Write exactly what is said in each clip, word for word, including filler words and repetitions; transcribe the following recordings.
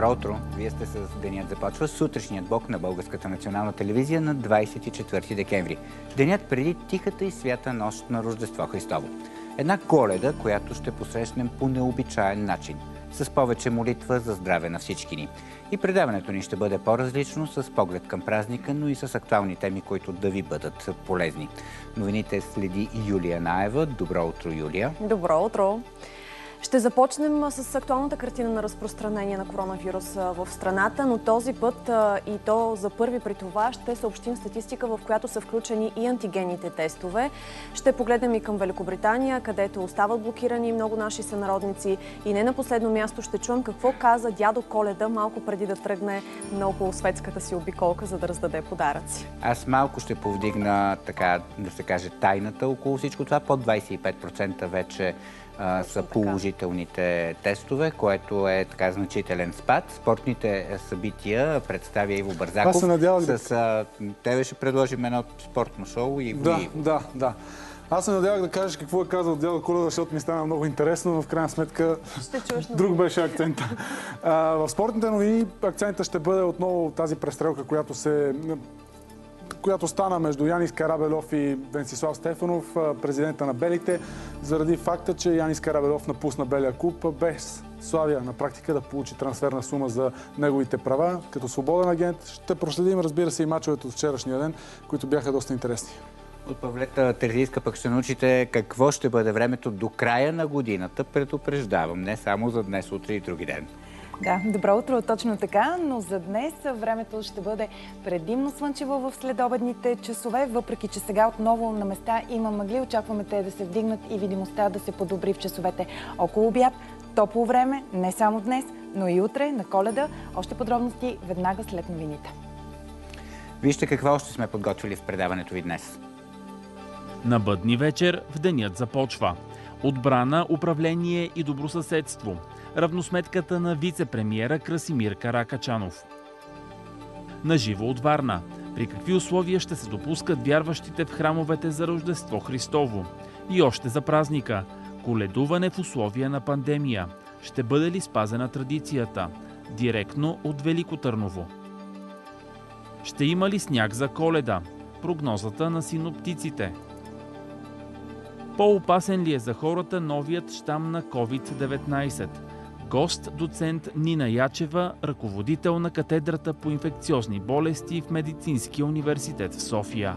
Добро утро! Вие сте с Денят започва сутрешният блок на Българската национална телевизия на двадесет и четвърти декември. Денят преди тихата и свята нощ на Рождество Христово. Една Коледа, която ще посрещнем по необичаен начин. С повече молитва за здраве на всички ни. И предаването ни ще бъде по-различно, с поглед към празника, но и с актуални теми, които да ви бъдат полезни. Новините следи Юлия Наева. Добро утро, Юлия! Добро утро! Ще започнем с актуалната картина на разпространение на коронавирус в страната, но този път и то за първи при това ще съобщим статистика, в която са включени и антигенните тестове. Ще погледнем и към Великобритания, където остават блокирани много наши сънародници. И не на последно място ще чуем какво каза дядо Коледа малко преди да тръгне на околосветската си обиколка, за да раздаде подаръци. Аз малко ще повдигна, така да се каже, тайната около всичко това. Под двадесет и пет процента вече Uh, са положителните тестове, което е така значителен спад. Спортните събития представя Иво Бързаков. Аз се надявах с, uh, тебе ще предложим едно спортно шоу. И да, и... да, да. Аз се надявах да кажеш какво е казал дядо Коледа, защото ми стана много интересно, но в крайна сметка друг беше акцента. Uh, в спортните новини акцента ще бъде отново тази престрелка, която се... която стана между Янис Карабелов и Венцислав Стефанов, президента на Белите, заради факта, че Янис Карабелов напусна Белия клуб без Славия на практика да получи трансферна сума за неговите права. Като свободен агент ще проследим, разбира се, и мачовете от вчерашния ден, които бяха доста интересни. От Павлета Терзийска пък ще научите какво ще бъде времето до края на годината. Предупреждавам, не само за днес, утре и други ден. Да, добро утро, точно така, но за днес времето ще бъде предимно слънчево в следобедните часове, въпреки че сега отново на места има мъгли, очакваме те да се вдигнат и видимостта да се подобри в часовете около обяд. Топло време, не само днес, но и утре на Коледа. Още подробности веднага след новините. Вижте какво още сме подготвили в предаването ви днес. На бъдни вечер в денят започва. Отбрана, управление и добросъседство. Равносметката на вице-премиера Красимир Каракачанов. Наживо от Варна. При какви условия ще се допускат вярващите в храмовете за Рождество Христово? И още за празника. Коледуване в условия на пандемия. Ще бъде ли спазена традицията? Директно от Велико Търново. Ще има ли сняг за Коледа? Прогнозата на синоптиците. По-опасен ли е за хората новият щам на ковид деветнайсет? Гост доцент Нина Ячева, ръководител на катедрата по инфекциозни болести в Медицинския университет в София.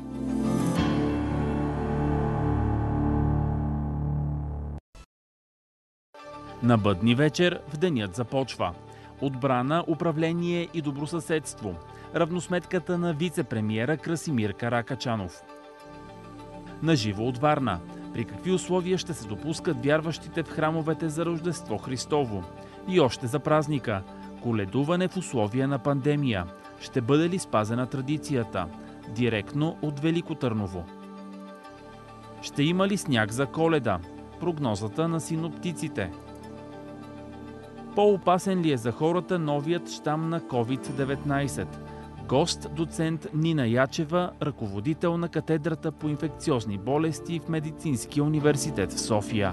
На бъдни вечер в денят започва. Отбрана, управление и добросъседство. Равносметката на вице-премиера Красимир Каракачанов. Наживо от Варна. При какви условия ще се допускат вярващите в храмовете за Рождество Христово? И още за празника. Коледуване в условия на пандемия. Ще бъде ли спазена традицията? Директно от Велико Търново. Ще има ли сняг за Коледа? Прогнозата на синоптиците. По-опасен ли е за хората новият щам на ковид деветнайсет? Гост доцент Нина Ячева, ръководител на катедрата по инфекциозни болести в Медицинския университет в София.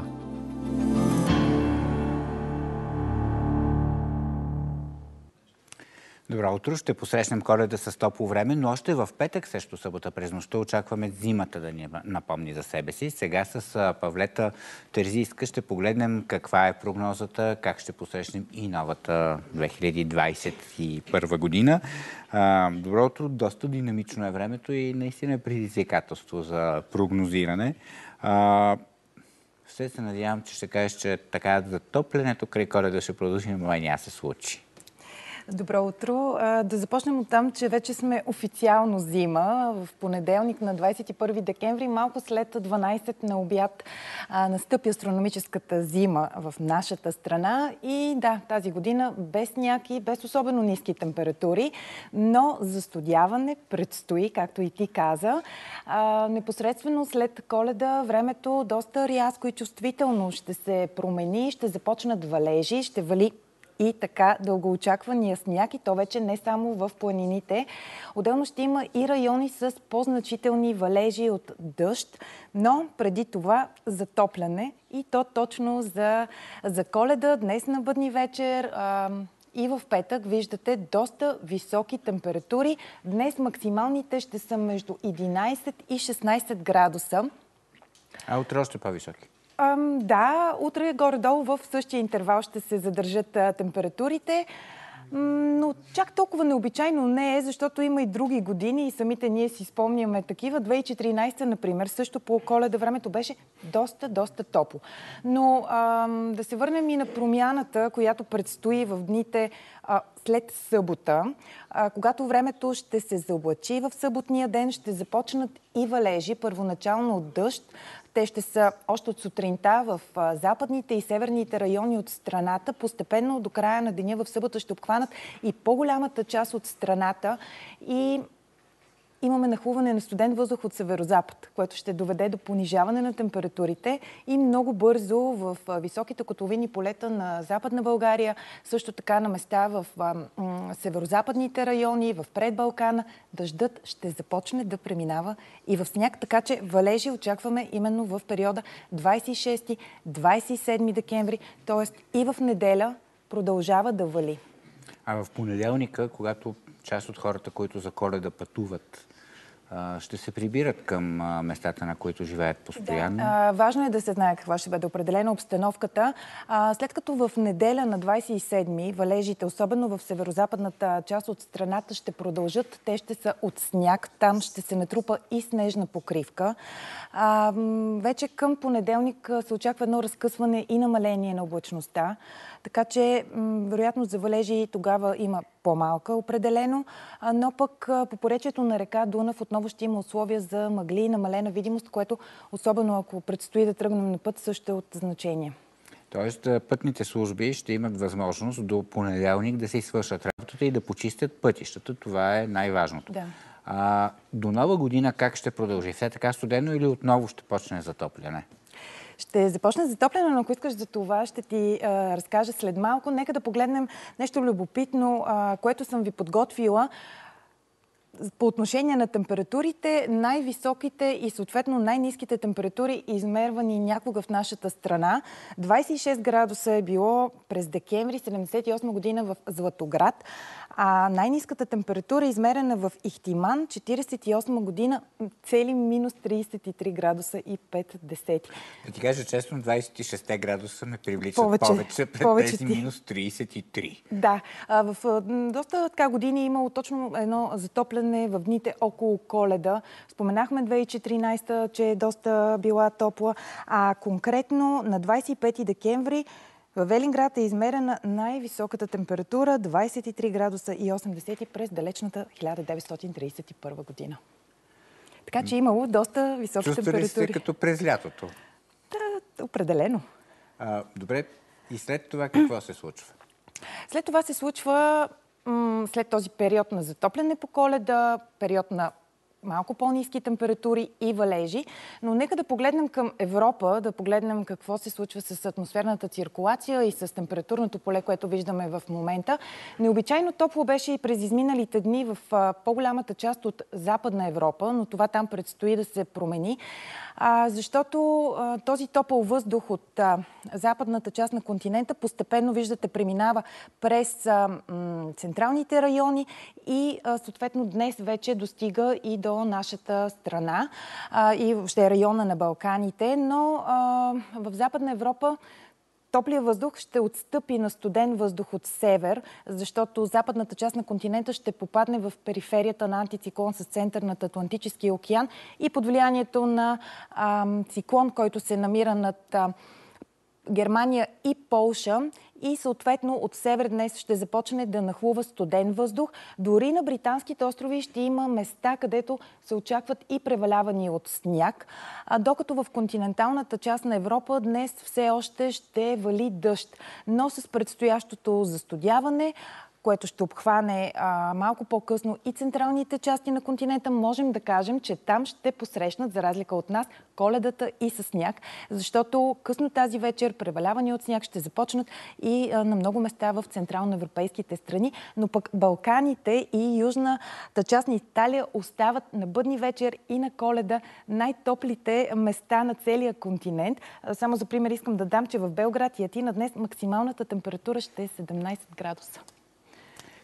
Добро утро! Ще посрещнем Коледа с топло време, но още в петък, също събота през нощта, очакваме зимата да ни напомни за себе си. Сега с Павлета Терзийска ще погледнем каква е прогнозата, как ще посрещнем и новата две хиляди двадесет и първа година. Добро утро! Доста динамично е времето и наистина е предизвикателство за прогнозиране. Все се надявам, че ще кажеш, че така затоплянето край Коледа ще продължи, но май няма се случи. Добро утро. Да започнем от там, че вече сме официално зима. В понеделник на двадесет и първи декември, малко след дванайсет на обяд, настъпи астрономическата зима в нашата страна. И да, тази година без сняг и без особено ниски температури, но застудяване предстои, както и ти каза. Непосредствено след Коледа времето доста рязко и чувствително ще се промени, ще започнат валежи, ще вали и така дългоочаквания сняг, и то вече не само в планините. Отделно ще има и райони с по-значителни валежи от дъжд, но преди това затопляне, и то точно за, за Коледа. Днес на бъдни вечер а, и в петък виждате доста високи температури. Днес максималните ще са между единайсет и шестнайсет градуса. А утре още по-високи? Ам, да, утре горе-долу в същия интервал ще се задържат а, температурите. Но чак толкова необичайно не е, защото има и други години и самите ние си спомняме такива. две хиляди и четиринайсета, например, също по Коледа времето беше доста, доста топло. Но а, да се върнем и на промяната, която предстои в дните а, след събота, а, когато времето ще се заоблачи в съботния ден, ще започнат и валежи, първоначално от дъжд. Те ще са още от сутринта в западните и северните райони от страната. Постепенно до края на деня в събота ще обхванат и по-голямата част от страната. И имаме нахлуване на студен въздух от северозапад, което ще доведе до понижаване на температурите и много бързо в високите котловини полета на Западна България, също така на места в северозападните райони, в предбалкана, дъждът ще започне да преминава и в сняг, така че валежи очакваме именно в периода двайсет и шести - двайсет и седми декември, т.е. и в неделя продължава да вали. А в понеделника, когато част от хората, които за Коледа пътуват, ще се прибират към местата, на които живеят постоянно? Да. Важно е да се знае каква ще бъде определена обстановката. След като в неделя на двайсет и седми валежите, особено в северозападната част от страната, ще продължат. Те ще са от сняг. Там ще се натрупа и снежна покривка. Вече към понеделник се очаква едно разкъсване и намаление на облачността. Така че, вероятно, за валежи тогава има по-малка определено, но пък по поречието на река Дунав отново ще има условия за мъгли и намалена видимост, което, особено ако предстои да тръгнем на път, също е от значение. Тоест, пътните служби ще имат възможност до понеделник да се свършат работата и да почистят пътищата. Това е най-важното. Да. А, до нова година как ще продължи? Все така студено или отново ще почне затопляне? Ще започне затопляне, но ако искаш за това, ще ти а, разкажа след малко. Нека да погледнем нещо любопитно, а, което съм ви подготвила. По отношение на температурите, най-високите и съответно най-ниските температури, измервани някога в нашата страна. двайсет и шест градуса е било през декември седемдесет и осма година в Златоград, а най-ниската температура е измерена в Ихтиман, четиридесет и осма година, цели минус трийсет и три градуса и пет десети. Да ти кажа честно, двайсет и шест градуса ме привличат повече, повече пред повече тези ти. минус трийсет и три. Да, а, в а, доста така години е имало точно едно затопляне в дните около Коледа. Споменахме две хиляди и четиринайсета, че е доста била топла, а конкретно на двайсет и пети декември във Велинград е измерена най-високата температура двайсет и три градуса и осем десети през далечната хиляда деветстотин трийсет и първа година. Така че е имало доста високи Чувствали температури. се като през лятото? Да, определено. А, добре, и след това какво се случва? След това се случва, м- след този период на затопляне по Коледа, период на малко по-ниски температури и валежи. Но нека да погледнем към Европа, да погледнем какво се случва с атмосферната циркулация и с температурното поле, което виждаме в момента. Необичайно топло беше и през изминалите дни в по-голямата част от Западна Европа, но това там предстои да се промени, а, защото а, този топъл въздух от а, западната част на континента постепенно, виждате, преминава през а, м, централните райони и а, съответно днес вече достига и до нашата страна а, и въобще района на Балканите, но а, в Западна Европа топлия въздух ще отстъпи на студен въздух от север, защото западната част на континента ще попадне в периферията на антициклон с център над Атлантическия океан и под влиянието на а, циклон, който се намира над а, Германия и Полша. И съответно от север днес ще започне да нахлува студен въздух. Дори на Британските острови ще има места, където се очакват и превалявания от сняг. А докато в континенталната част на Европа днес все още ще вали дъжд. Но с предстоящото застудяване, което ще обхване а, малко по-късно и централните части на континента, можем да кажем, че там ще посрещнат, за разлика от нас, Коледата и със сняг, защото късно тази вечер превалявания от сняг ще започнат и а, на много места в централноевропейските страни, но пък Балканите и южната част на Италия остават на бъдни вечер и на Коледа най-топлите места на целия континент. А, само за пример искам да дам, че в Белград и Атина днес максималната температура ще е седемнайсет градуса.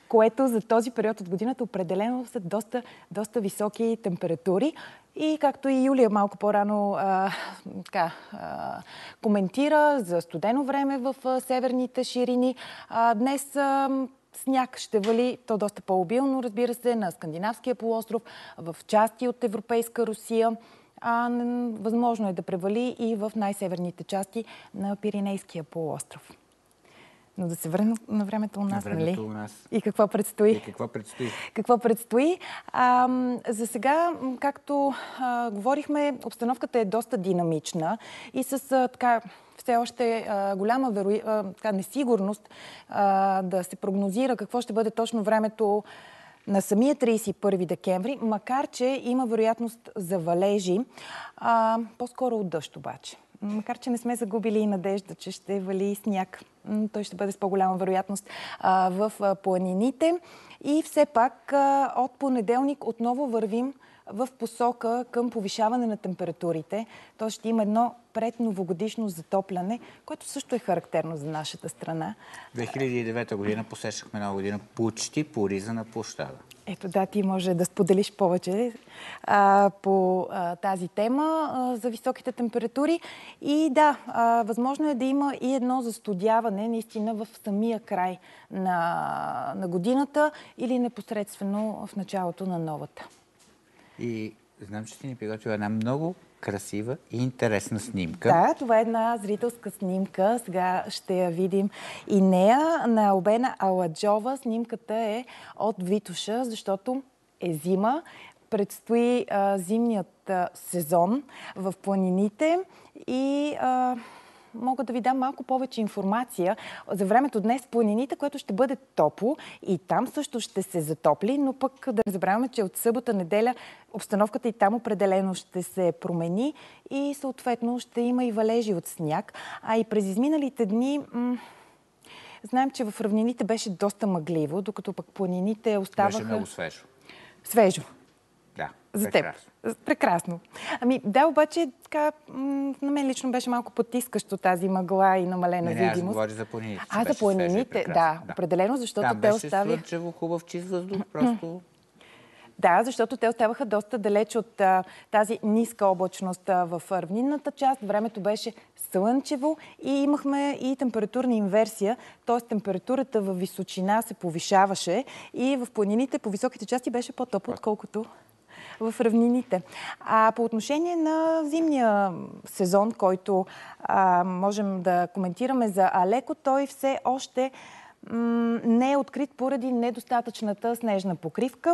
което за този период от годината определено са доста, доста високи температури. И както и Юлия малко по-рано а, така, а, коментира за студено време в а, северните ширини, а, днес а, сняг ще вали, то доста по-обилно, разбира се, на Скандинавския полуостров, в части от Европейска Русия. А, възможно е да превали и в най-северните части на Пиренейския полуостров. Но да се върнем на времето у нас, на времето нали? у нас. И какво предстои? И какво предстои? Какво предстои? А, за сега, както а, говорихме, обстановката е доста динамична и с а, така все още а, голяма веро... а, така, несигурност а, да се прогнозира какво ще бъде точно времето на самия тридесет и първи декември, макар че има вероятност за валежи, а, по-скоро от дъжд обаче. Макар че не сме загубили и надежда, че ще вали сняг. Той ще бъде с по-голяма вероятност а, в а, планините. И все пак а, от понеделник отново вървим в посока към повишаване на температурите. Тоест ще има едно предновогодишно затопляне, което също е характерно за нашата страна. две хиляди и девета година посещахме нова година почти по риза на площада. Ето да, ти може да споделиш повече а, по а, тази тема а, за високите температури. И да, а, възможно е да има и едно застудяване наистина в самия край на, на годината или непосредствено в началото на новата. И знам, че ти ни приготвила една много красива и интересна снимка. Да, това е една зрителска снимка. Сега ще я видим и нея на Албена Аладжова. Снимката е от Витоша, защото е зима. Предстои а, зимният а, сезон в планините и а, мога да ви дам малко повече информация за времето днес в планините, което ще бъде топло и там също ще се затопли, но пък да не забравяме, че от събота, неделя обстановката и там определено ще се промени и съответно ще има и валежи от сняг. А и през изминалите дни м- знаем, че в равнините беше доста мъгливо, докато пък планините оставаха... Беше много свежо. Свежо. Да, За прекрасно. теб. Прекрасно. Ами да, обаче така, м- на мен лично беше малко потискащо тази мъгла и намалена Не, не, аз видимост. говоря за планините. А, за планините, да, да, определено, защото Там те беше остави... слънчево, хубав, чист въздух, просто... Да, защото те оставаха доста далеч от а, тази ниска облачност а, в равнинната част. Времето беше слънчево и имахме и температурна инверсия, т.е. температурата във височина се повишаваше и в планините по високите части беше по-топло, отколкото в равнините. А по отношение на зимния сезон, който а, можем да коментираме за Алеко, той все още м- не е открит поради недостатъчната снежна покривка.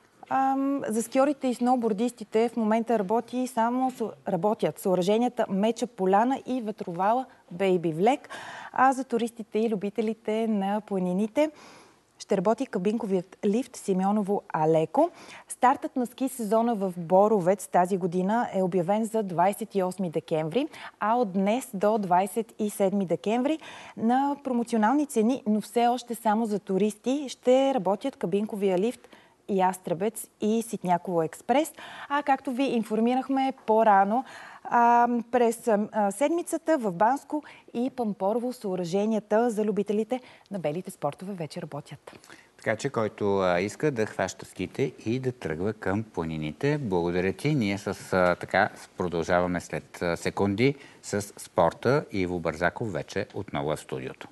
Ам, за скиорите и сноубордистите в момента работи само, работят съоръженията Меча поляна и ветровала Бейби Влек, а за туристите и любителите на планините ще работи кабинковият лифт Симеоново Алеко. Стартът на ски сезона в Боровец тази година е обявен за двадесет и осми декември, а от днес до двадесет и седми декември на промоционални цени, но все още само за туристи, ще работят кабинковия лифт Ястребец и Ситняково експрес. А както ви информирахме по-рано, а, през а, седмицата в Банско и Пампорово съоръженията за любителите на белите спортове вече работят. Така че, който а, иска да хваща ските и да тръгва към планините. Благодаря ти. Ние с а, така продължаваме след а, секунди с спорта. Иво Бързаков вече отново е в студиото.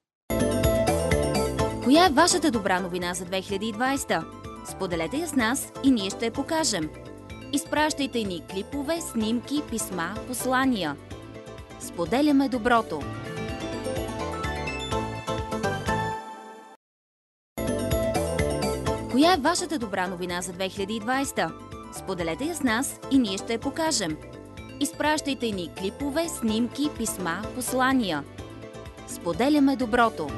Коя е вашата добра новина за две хиляди и двадесета? Споделете я с нас и ние ще я покажем. Изпращайте ни клипове, снимки, писма, послания. Споделяме доброто. Коя е вашата добра новина за две хиляди и двадесета? Споделете я с нас и ние ще я покажем. Изпращайте ни клипове, снимки, писма, послания. Споделяме доброто.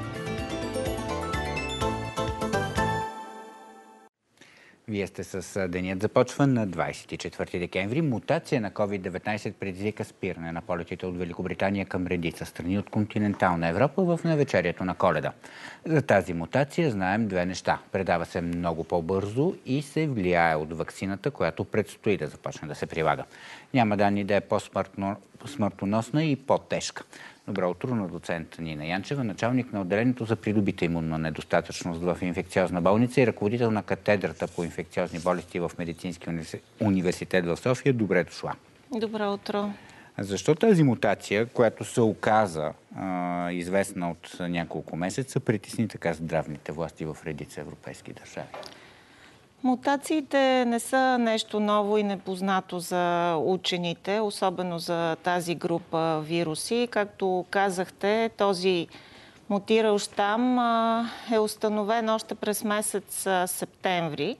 Вие сте с денят започва на двадесет и четвърти декември. Мутация на ковид деветнадесет предизвика спиране на полетите от Великобритания към редица страни от континентална Европа в навечерието на Коледа. За тази мутация знаем две неща. Предава се много по-бързо и се влияе от ваксината, която предстои да започне да се прилага. Няма данни да е по-смъртоносна и по-тежка. Добро утро на доцент Нина Янчева, началник на отделението за придобита имунна недостатъчност в инфекциозна болница и ръководител на катедрата по инфекциозни болести в Медицинския университет в София. Добре дошла. Добро утро. Защо тази мутация, която се оказа а, известна от няколко месеца, притесни така здравните власти в редица европейски държави? Мутациите не са нещо ново и непознато за учените, особено за тази група вируси. Както казахте, този мутирал щам е установен още през месец септември.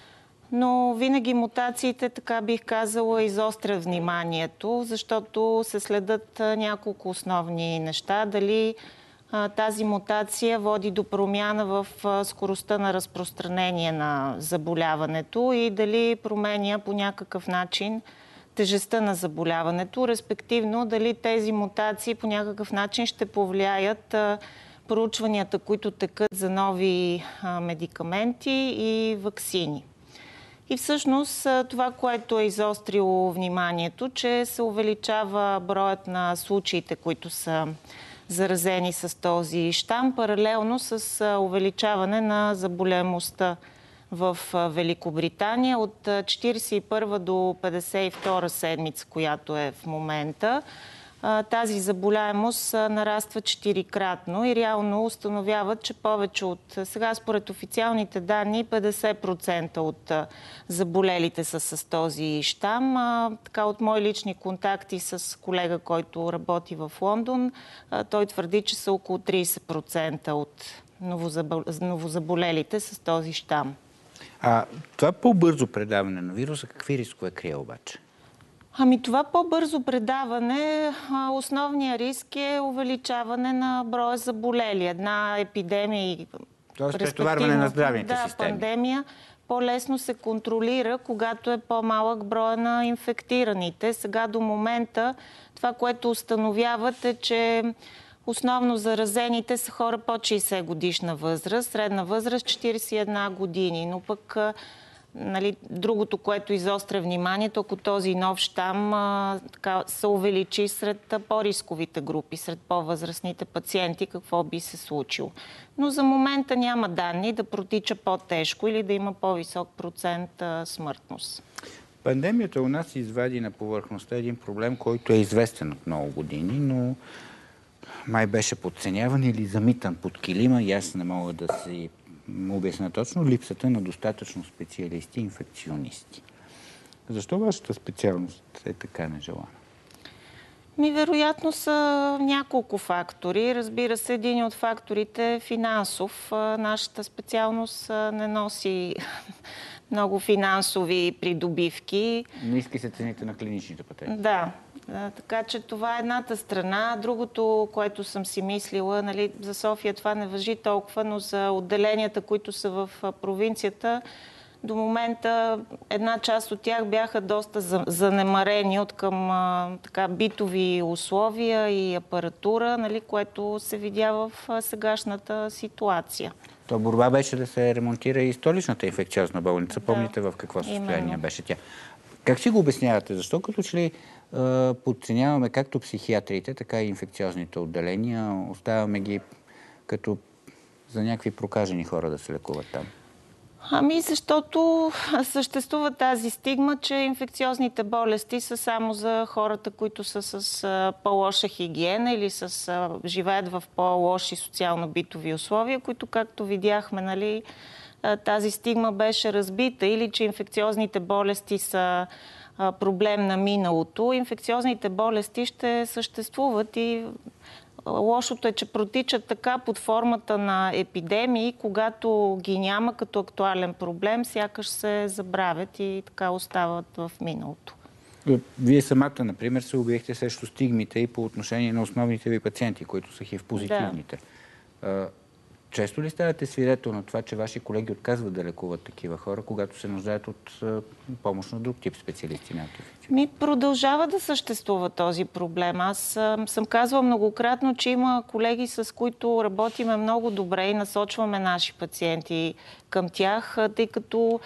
Но винаги мутациите, така бих казала, изострят вниманието, защото се следят няколко основни неща. Дали тази мутация води до промяна в скоростта на разпространение на заболяването и дали променя по някакъв начин тежестта на заболяването, респективно дали тези мутации по някакъв начин ще повлияят проучванията, които текат за нови медикаменти и ваксини. И всъщност това, което е изострило вниманието, че се увеличава броят на случаите, които са заразени с този щам, паралелно с увеличаване на заболемостта в Великобритания от четиридесет и първа до петдесет и втора седмица, която е в момента. Тази заболяемост нараства четирикратно и реално установяват, че повече от сега, според официалните данни, петдесет процента от заболелите са с този щам. Така, от мои лични контакти с колега, който работи в Лондон, той твърди, че са около тридесет процента от новозаболелите с този щам. А това по-бързо предаване на вируса, какви рискове крие обаче? Ами това по-бързо предаване, основният риск е увеличаване на броя заболели. Една епидемия и Тоест претоварване на здравните да, системи. пандемия по-лесно се контролира, когато е по-малък броя на инфектираните. Сега до момента това, което установяват е, че основно заразените са хора под шейсет годишна възраст, средна възраст четиридесет и една години, но пък Нали, другото, което изостря вниманието, ако този нов щам а, така, се увеличи сред по-рисковите групи, сред по-възрастните пациенти, какво би се случило. Но за момента няма данни да протича по-тежко или да има по-висок процент а, смъртност. Пандемията у нас извади на повърхността един проблем, който е известен от много години, но май беше подценяван или замитан под килима и аз не мога да си му обясня точно, липсата на достатъчно специалисти и инфекционисти. Защо вашата специалност е така нежелана? Ми, вероятно са няколко фактори. Разбира се, един от факторите е финансов. Нашата специалност не носи много финансови придобивки. Ниски са цените на клиничните пътеки. Да. Така че това е едната страна. Другото, което съм си мислила, нали, за София това не важи толкова, но за отделенията, които са в провинцията, до момента една част от тях бяха доста занемарени от към а, така, битови условия и апаратура, нали, което се видя в а, сегашната ситуация. То борба беше да се ремонтира и столичната инфекциозна болница. Да. Помните в какво състояние Именно. беше тя? Как си го обяснявате? Защо като че ли е, подценяваме както психиатрите, така и инфекциозните отделения, оставяме ги като за някакви прокажени хора да се лекуват там? Ами защото съществува тази стигма, че инфекциозните болести са само за хората, които са с а, по-лоша хигиена или с, а, живеят в по-лоши социално-битови условия, които, както видяхме, нали, а, тази стигма беше разбита, или че инфекциозните болести са а, проблем на миналото. Инфекциозните болести ще съществуват и лошото е, че протичат така под формата на епидемии, когато ги няма като актуален проблем, сякаш се забравят и така остават в миналото. Вие самата, например, се обявихте срещу стигмите и по отношение на основните ви пациенти, които са хив позитивните. Да. Често ли ставате свидетел на това, че ваши колеги отказват да лекуват такива хора, когато се нуждаят от помощ на друг тип специалисти? Ми продължава да съществува този проблем. Аз съм казвала многократно, че има колеги, с които работиме много добре и насочваме наши пациенти към тях, тъй като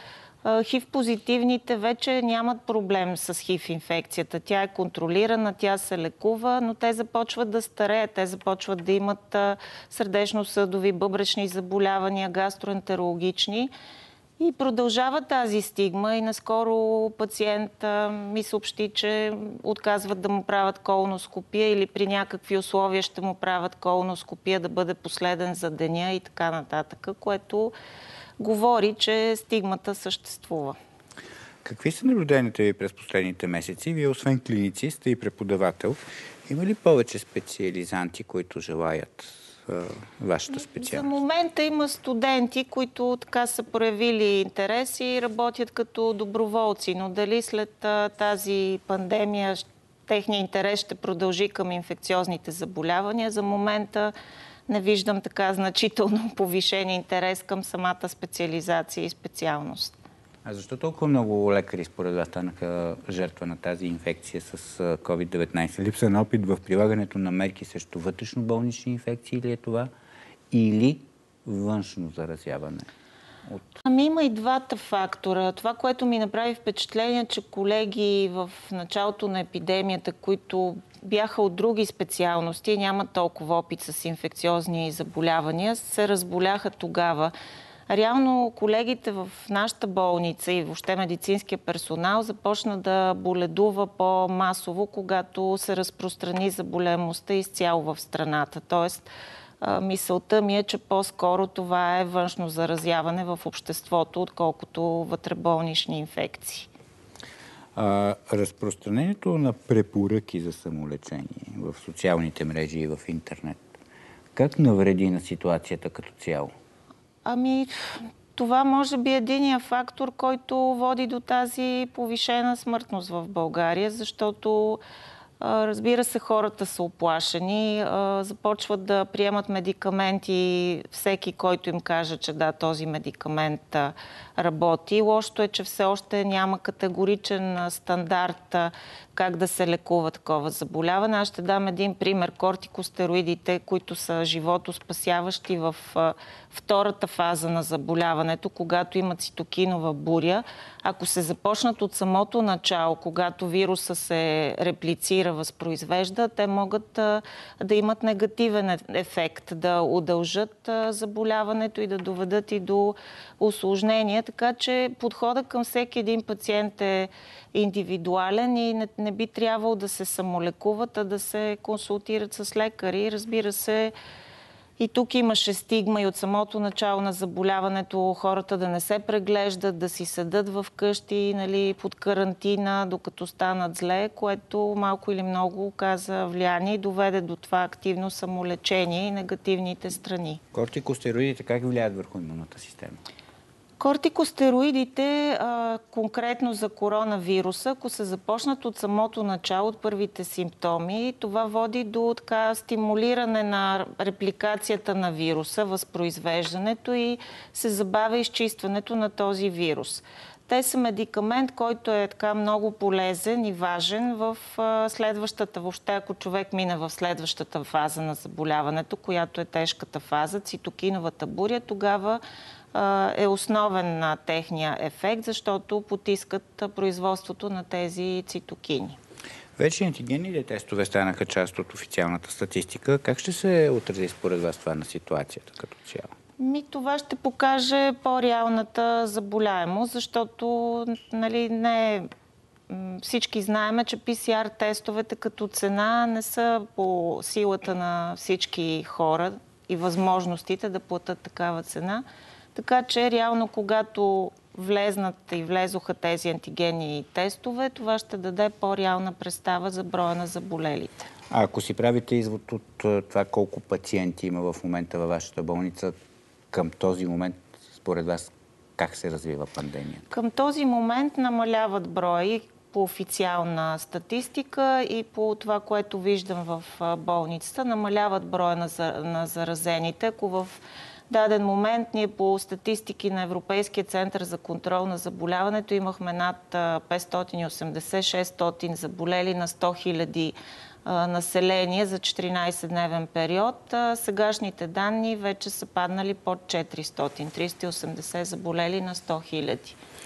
хив-позитивните вече нямат проблем с хив-инфекцията. Тя е контролирана, тя се лекува, но те започват да стареят. Те започват да имат сърдечно-съдови, бъбречни заболявания, гастроентерологични. И продължава тази стигма и наскоро пациент ми съобщи, че отказват да му правят колоноскопия или при някакви условия ще му правят колоноскопия да бъде последен за деня и така нататък, което говори, че стигмата съществува. Какви са наблюденията ви през последните месеци? Вие, освен клиницист и преподавател, има ли повече специализанти, които желаят вашата специалност? За момента има студенти, които така са проявили интерес и работят като доброволци, но дали след тази пандемия техният интерес ще продължи към инфекциозните заболявания, за момента не виждам така значително повишен интерес към самата специализация и специалност. А защо толкова много лекари според вас станаха жертва на тази инфекция с ковид деветнайсет? Липса на опит в прилагането на мерки срещу вътрешно-болнични инфекции ли е това? Или външно заразяване? От... Ами има и двата фактора. Това, което ми направи впечатление, че колеги в началото на епидемията, които бяха от други специалности, нямат толкова опит с инфекциозни заболявания, се разболяха тогава. Реално колегите в нашата болница и въобще медицинския персонал започна да боледува по-масово, когато се разпространи заболемостта изцяло в страната. Тоест, мисълта ми е, че по-скоро това е външно заразяване в обществото, отколкото вътреболнични инфекции. А, разпространението на препоръки за самолечение в социалните мрежи и в интернет, как навреди на ситуацията като цяло? Ами, това може би е единия фактор, който води до тази повишена смъртност в България, защото разбира се, хората са уплашени, започват да приемат медикаменти всеки, който им каже, че да, този медикамент работи. Лошото е, че все още няма категоричен стандарт как да се лекува такова заболяване. Аз ще дам един пример. Кортикостероидите, които са животоспасяващи в втората фаза на заболяването, когато има цитокинова буря, ако се започнат от самото начало, когато вируса се реплицира, възпроизвежда, те могат да имат негативен ефект, да удължат заболяването и да доведат и до усложнения. Така че подходът към всеки един пациент е индивидуален и не, не би трябвало да се самолекуват, а да се консултират с лекари. Разбира се, и тук имаше стигма и от самото начало на заболяването хората да не се преглеждат, да си седат в къщи, нали, под карантина, докато станат зле, което малко или много оказа влияние и доведе до това активно самолечение и негативните страни. Кортикостероидите как влияят върху имунната система? Кортикостероидите, а, конкретно за коронавируса, ако се започнат от самото начало, от първите симптоми, това води до така стимулиране на репликацията на вируса, възпроизвеждането и се забавя изчистването на този вирус. Те са медикамент, който е така много полезен и важен в следващата, въобще ако човек мине в следващата фаза на заболяването, която е тежката фаза, цитокиновата буря, тогава е основен на техния ефект, защото потискат производството на тези цитокини. Вече антигенните тестове станаха част от официалната статистика. Как ще се отрази според вас това на ситуацията като цяло? Ми, това ще покаже по-реалната заболяемост, защото нали, не всички знаеме, че пи си ар тестовете като цена не са по силата на всички хора и възможностите да платят такава цена. Така че реално, когато влезнат и влезоха тези антигенни тестове, това ще даде по-реална представа за броя на заболелите. А ако си правите извод от това колко пациенти има в момента във вашата болница, към този момент, според вас, как се развива пандемията? Към този момент намаляват брои по официална статистика и по това, което виждам в болницата, намаляват броя на заразените. Ако в даден момент ние по статистики на Европейския център за контрол на заболяването имахме над петстотин и осемдесет до шестстотин заболели на сто хиляди население за четиринайсетдневен период. Сегашните данни вече са паднали под четиристотин, триста и осемдесет заболели на сто хиляди.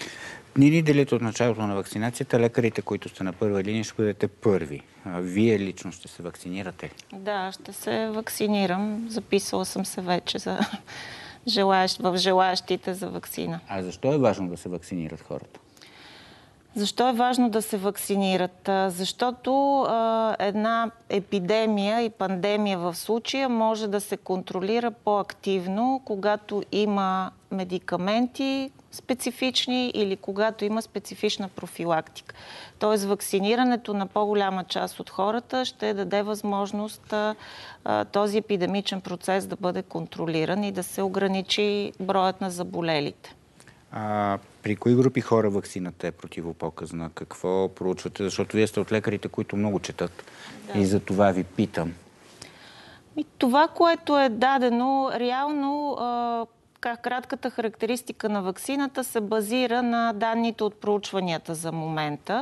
Не ни делите от началото на вакцинацията. Лекарите, които сте на първа линия, ще бъдете първи. А вие лично ще се вакцинирате? Да, ще се вакцинирам. Записала съм се вече за желаящ, в желаящите за вакцина. А защо е важно да се вакцинират хората? Защо е важно да се вакцинират? Защото а, една епидемия и пандемия в случая може да се контролира по-активно, когато има медикаменти специфични или когато има специфична профилактика. Тоест вакцинирането на по-голяма част от хората ще даде възможност а, този епидемичен процес да бъде контролиран и да се ограничи броят на заболелите. А при кои групи хора ваксината е противопоказна? Какво проучвате? Защото вие сте от лекарите, които много четат. Да. И за това ви питам. И това, което е дадено, реално а, кратката характеристика на ваксината се базира на данните от проучванията за момента.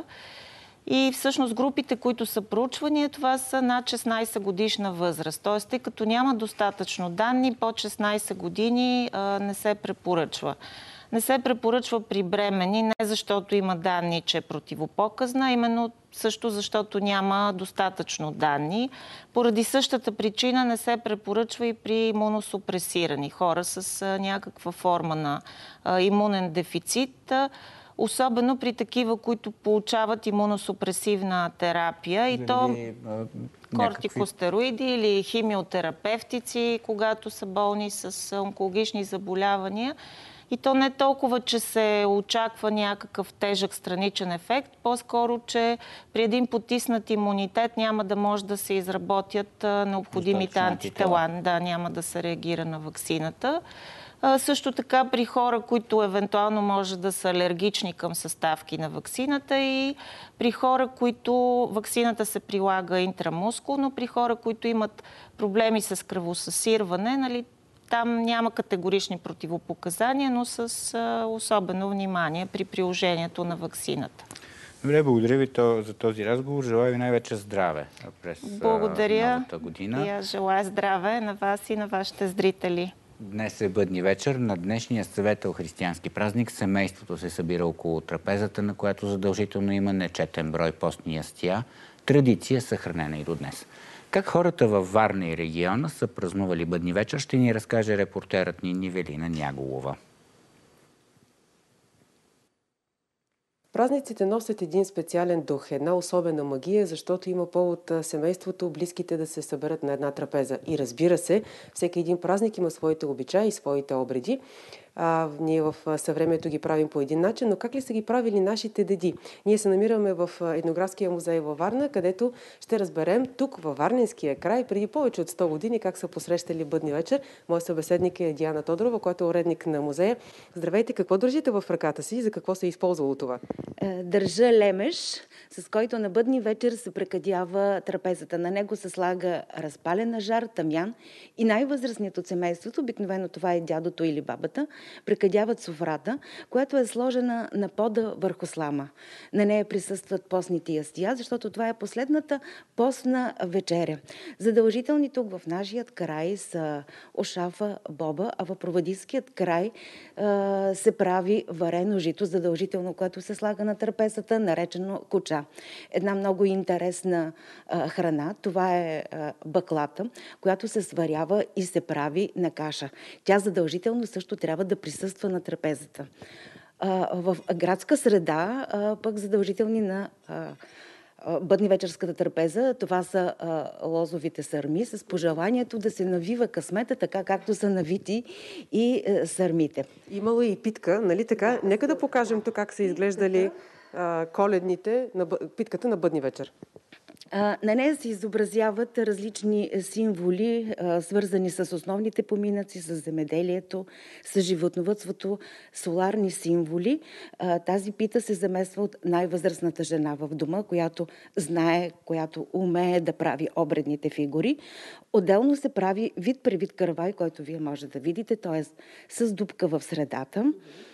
И всъщност групите, които са проучвания, това са над шестнайсет годишна възраст. Тоест, тъй като няма достатъчно данни, под шестнайсет години а, не се препоръчва. Не се препоръчва при бремени, не защото има данни, че е противопоказна, именно също защото няма достатъчно данни. Поради същата причина не се препоръчва и при имуносупресирани хора с а, някаква форма на а, имунен дефицит, а, особено при такива, които получават имуносупресивна терапия. Заради, и то а, кортикостероиди или химиотерапевтици, когато са болни с онкологични заболявания. И то не толкова, че се очаква някакъв тежък страничен ефект, по-скоро, че при един потиснат имунитет няма да може да се изработят необходимите антитела. Да, няма да се реагира на ваксината. А, също така при хора, които евентуално може да са алергични към съставки на ваксината и при хора, които ваксината се прилага интрамускулно, при хора, които имат проблеми с кръвосъсирване, нали, там няма категорични противопоказания, но с а, особено внимание при приложението на ваксината. Добре, благодаря ви за този разговор. Желая ви най-вече здраве през благодаря. новата година. И аз желая здраве на вас и на вашите зрители. Днес е бъдни вечер. На днешния съветъл християнски празник семейството се събира около трапезата, на която задължително има нечетен брой постни ястия. Традиция съхранена и до днес. Как хората във Варна и региона са празнували бъдни вечер, ще ни разкаже репортерът ни Нивелина Няголова. Празниците носят един специален дух, една особена магия, защото има повод семейството, близките да се съберат на една трапеза. И разбира се, всеки един празник има своите обичаи и своите обреди. А, ние в съвремието ги правим по един начин, но как ли са ги правили нашите деди? Ние се намираме в Етнографския музей във Варна, където ще разберем тук във Варненския край преди повече от сто години как са посрещали бъдни вечер. Мой събеседник е Диана Тодорова, който е уредник на музея. Здравейте, какво държите в ръката си и за какво се е използвало това? Държа лемеш, с който на бъдни вечер се прекадява трапезата. На него се слага разпален на жар, тамян и най-възрастният от семейството, обикновено това е дядото или бабата, прекадяват софрата, която е сложена на пода върху слама. На нея присъстват постните ястия, защото това е последната постна вечеря. Задължителни тук в нашия край са ошафа, боба, а в провадийският край а, се прави варено жито, задължително, което се слага на трапезата, наречено куча. Една много интересна а, храна, това е а, баклата, която се сварява и се прави на каша. Тя задължително също трябва да присъства на трапезата. А, в градска среда а, пък задължителни на а, бъдни вечерската трапеза, това са а, лозовите сърми, с пожеланието да се навива късмета, така както са навити и а, сърмите. Имало и питка, нали така? Нека да покажем тук как са изглеждали а, коледните, на, питката на бъдни вечер. На нея се изобразяват различни символи, свързани с основните поминъци, с земеделието, с животновъдството, соларни символи. Тази пита се замесва от най-възрастната жена в дома, която знае, която умее да прави обредните фигури. Отделно се прави вид при вид каравай, който вие може да видите, т.е. с дупка в средата.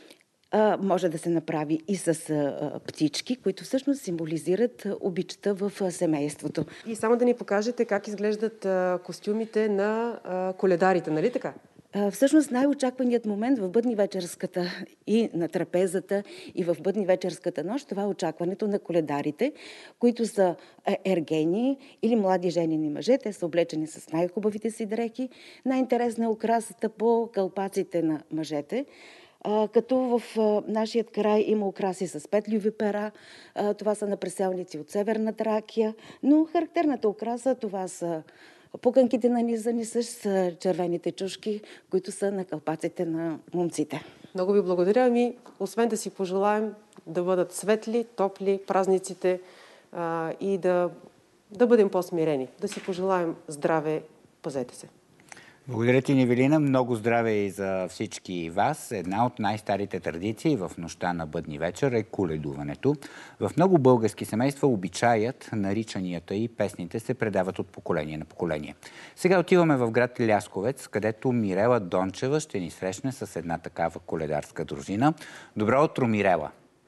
Uh, може да се направи и с uh, птички, които всъщност символизират обичта в uh, семейството. И само да ни покажете как изглеждат uh, костюмите на uh, коледарите, нали така? Всъщност най-очакваният момент в Бъднивечерската и на трапезата и в Бъднивечерската нощ, това е очакването на коледарите, които са ергени или млади женени мъже. Те са облечени с най-хубавите си дрехи. Най-интересна е украсата по кълпаците на мъжете. Като в нашият край има украси с петлюви пера. Това са на преселници от Северна Тракия. Но характерната украса, това са пуканките нанизани с червените чушки, които са на кълпаците на момците. Много ви благодаря. Ми, освен да си пожелаем да бъдат светли, топли празниците а, и да, да бъдем по-смирени. Да си пожелаем здраве, пазете се. Благодаря ти, Невелина. Много здраве и за всички вас. Една от най-старите традиции в нощта на Бъдни вечер е коледуването. В много български семейства обичаят, наричанията и песните се предават от поколение на поколение. Сега отиваме в град Лясковец, където Мирела Дончева ще ни срещне с една такава коледарска дружина. Добро утро, Мирела!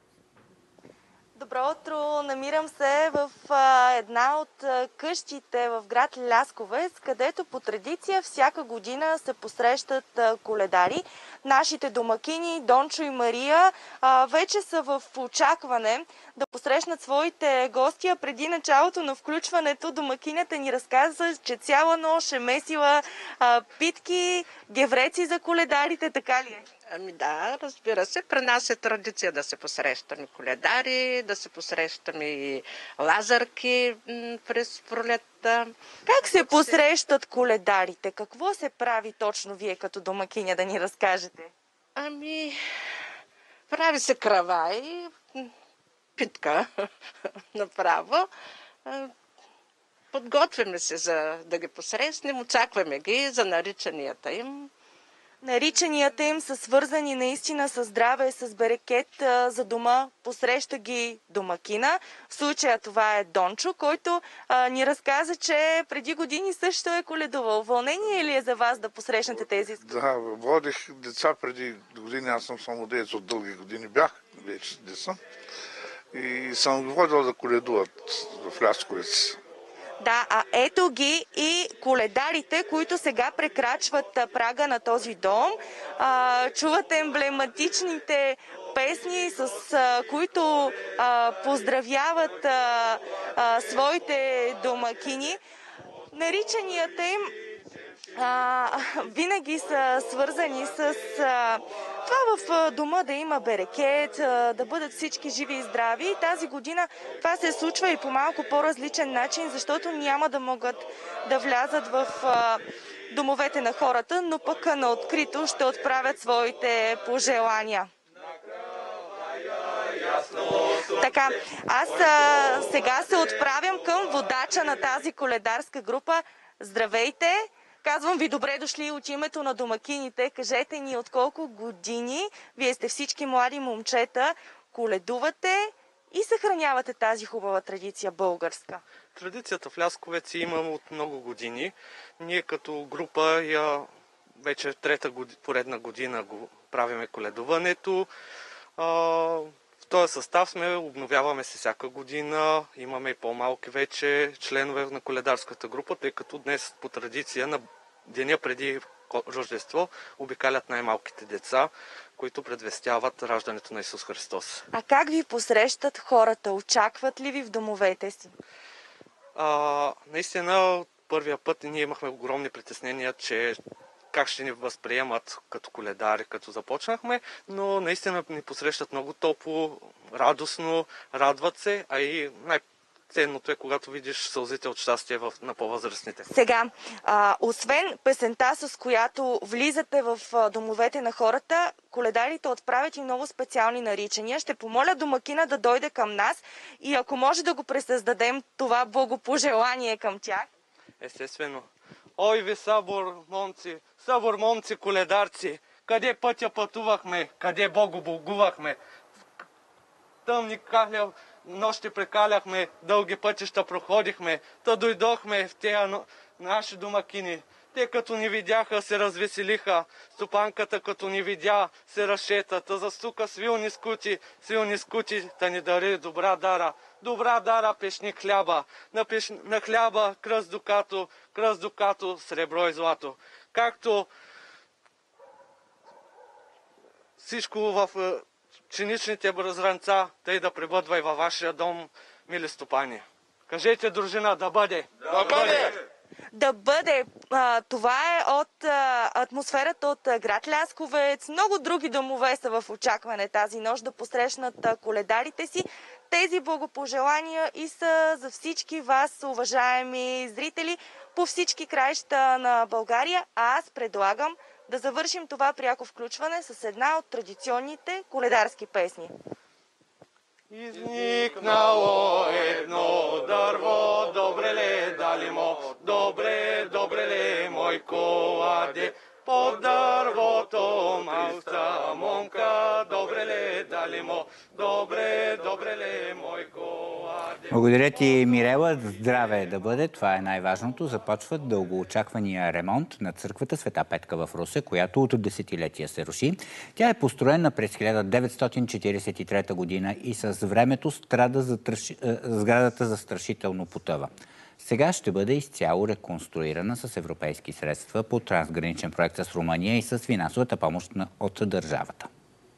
Добро утро! Намирам се в а, една от а, къщите в град Лясковец, където по традиция всяка година се посрещат а, коледари. Нашите домакини Дончо и Мария а, вече са в очакване да посрещнат своите гости, а преди началото на включването домакинята ни разказа, че цяла нощ е месила а, питки, гевреци за коледарите, така ли е? Ами да, разбира се. При нас е традиция да се посрещаме коледари, да се посрещаме и лазарки през пролетта. Как се посрещат коледарите? Какво се прави точно вие като домакиня, да ни разкажете? Ами, прави се кравай, питка направо. Подготвяме се за да ги посрещнем, очакваме ги за наричанията им. Наричанията им са свързани наистина с здраве, с берекет за дома. Посреща ги домакина. В случая това е Дончо, който а, ни разказа, че преди години също е коледувал. Вълнение ли е за вас да посрещнете тези? Да, водих деца преди години. Аз съм самодеец от дълги години. Бях вече деца. И съм водил да коледуват в Лясковец. Да, а ето ги и коледарите, които сега прекрачват прага на този дом. А, чувате емблематичните песни, с а, които а, поздравяват а, а, своите домакини. Наричанията им а, винаги са свързани с а, това в дома да има берекет, да бъдат всички живи и здрави. И тази година това се случва и по малко по-различен начин, защото няма да могат да влязат в а, домовете на хората, но пък на открито ще отправят своите пожелания. Така, аз а, сега се отправям към водача на тази коледарска група. Здравейте! Казвам ви добре дошли от името на домакините. Кажете ни от колко години вие сте всички млади момчета, коледувате и съхранявате тази хубава традиция българска. Традицията в Лясковец имам от много години. Ние като група я вече трета поредна година го правиме коледуването. В този състав сме, обновяваме се всяка година. Имаме и по-малки вече членове на коледарската група, тъй като днес по традиция на деня преди Рождество обикалят най-малките деца, които предвестяват раждането на Исус Христос. А как ви посрещат хората? Очакват ли ви в домовете си? А, наистина, първия път ние имахме огромни притеснения, че как ще ни възприемат като коледари, като започнахме, но наистина ни посрещат много топло, радостно, радват се, а и най- ценното е, когато видиш сълзите от щастие в, на по-възрастните. Сега, а, освен песента, с която влизате в а, домовете на хората, коледарите отправят и много специални наричания. Ще помоля домакина да дойде към нас и ако може да го пресъздадем това благопожелание към тях. Естествено. Ой ви събор, момци, събор, момци, коледарци, къде пътя пътувахме, къде Богу богувахме. Тъмни кахля нощи прекаляхме, дълги пътища проходихме, та дойдохме в тези наши домакини. Те като ни видяха, се развеселиха, стопанката като ни видя, се разшета, та застука свилни скути, свилни скути, та ни дари добра дара. Добра дара, пешник хляба, на, пеш... на хляба кръст дукато, кръст дукато, сребро и злато. Както всичко в пшеничните бразранца, тъй да прибъдва и във вашия дом, мили стопани. Кажете, дружина, да бъде! Да бъде! Да бъде. А, това е от а, атмосферата от а, град Лясковец. Много други домове са в очакване тази нощ да посрещнат а, коледарите си. Тези благопожелания и са за всички вас, уважаеми зрители, по всички краища на България. А аз предлагам да завършим това пряко включване с една от традиционните коледарски песни. Изникнало едно дърво, добре ле, дали мо, добре, добре ле, мой коладе, под дървото малка момка, добре ле, дали мо, добре, добре ле, мой коладе. Благодаря ти, Мирела. Здраве да бъде. Това е най-важното. Започва дългоочаквания ремонт на църквата Света Петка в Русе, която от десетилетия се руши. Тя е построена през хиляда деветстотин четиридесет и трета година и с времето страда за тръж... сградата застрашително потъва. Сега ще бъде изцяло реконструирана с европейски средства по трансграничен проект с Румъния и с финансовата помощ от държавата.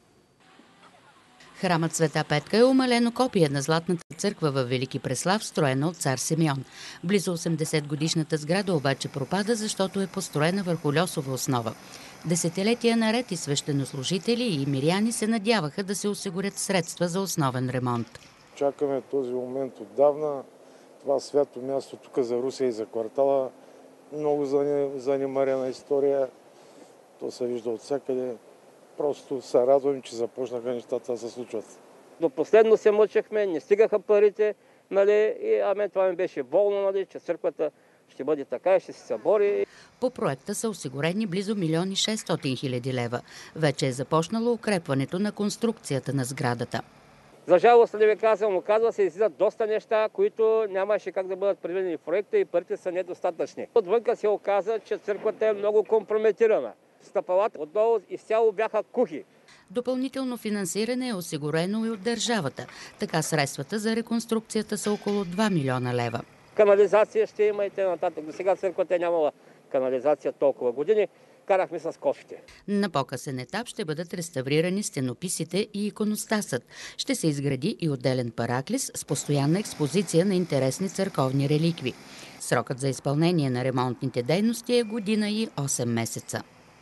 Храмът Света Петка е умалено копие на Златната църква във Велики Преслав, строена от цар Симеон. Близо осемдесет годишната сграда обаче пропада, защото е построена върху льосова основа. Десетилетия наред и свещенослужители и миряни се надяваха да се осигурят средства за основен ремонт. Чакаме този момент отдавна. Това свято място тук за Русия и за квартала, много занимарена история. То се вижда от всякъде. Просто се радвам, че започнаха нещата да се случват. До последно се мъчахме, не стигаха парите, нали, и ами това ми беше болно, нали, че църквата ще бъде така и ще се събори. По проекта са осигурени близо милион и шестстотин хиляди лева. Вече е започнало укрепването на конструкцията на сградата. За жалост, да ви казвам, оказва се излизат доста неща, които нямаше как да бъдат предвидени в проекта и парите са недостатъчни. Отвънка се оказа, че църквата е много компрометирана. Стъпалата отдолу изцяло бяха кухи. Допълнително финансиране е осигурено и от държавата. Така средствата за реконструкцията са около два милиона лева. Канализация ще има и т.н. До сега църквата е нямала канализация толкова години. Карахме с кошите. На по-късен етап ще бъдат реставрирани стенописите и иконостасът. Ще се изгради и отделен параклис с постоянна експозиция на интересни църковни реликви. Срокът за изпълнение на ремонтните дейности е година и осем месеца.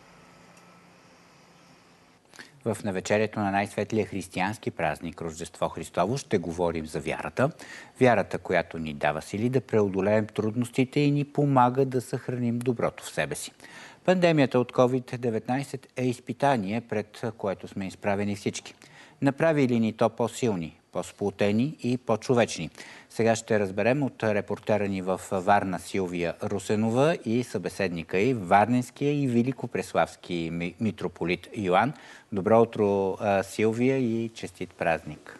В навечерието на най-светлия християнски празник Рождество Христово ще говорим за вярата. Вярата, която ни дава сили да преодолеем трудностите и ни помага да съхраним доброто в себе си. Пандемията от ковид деветнайсет е изпитание, пред което сме изправени всички. Направи ли ни то по-силни, по-сплотени и по-човечни? Сега ще разберем от репортера ни в Варна Силвия Русенова и събеседника й, варненския и великопреславски митрополит Йоан. Добро утро, Силвия, и честит празник!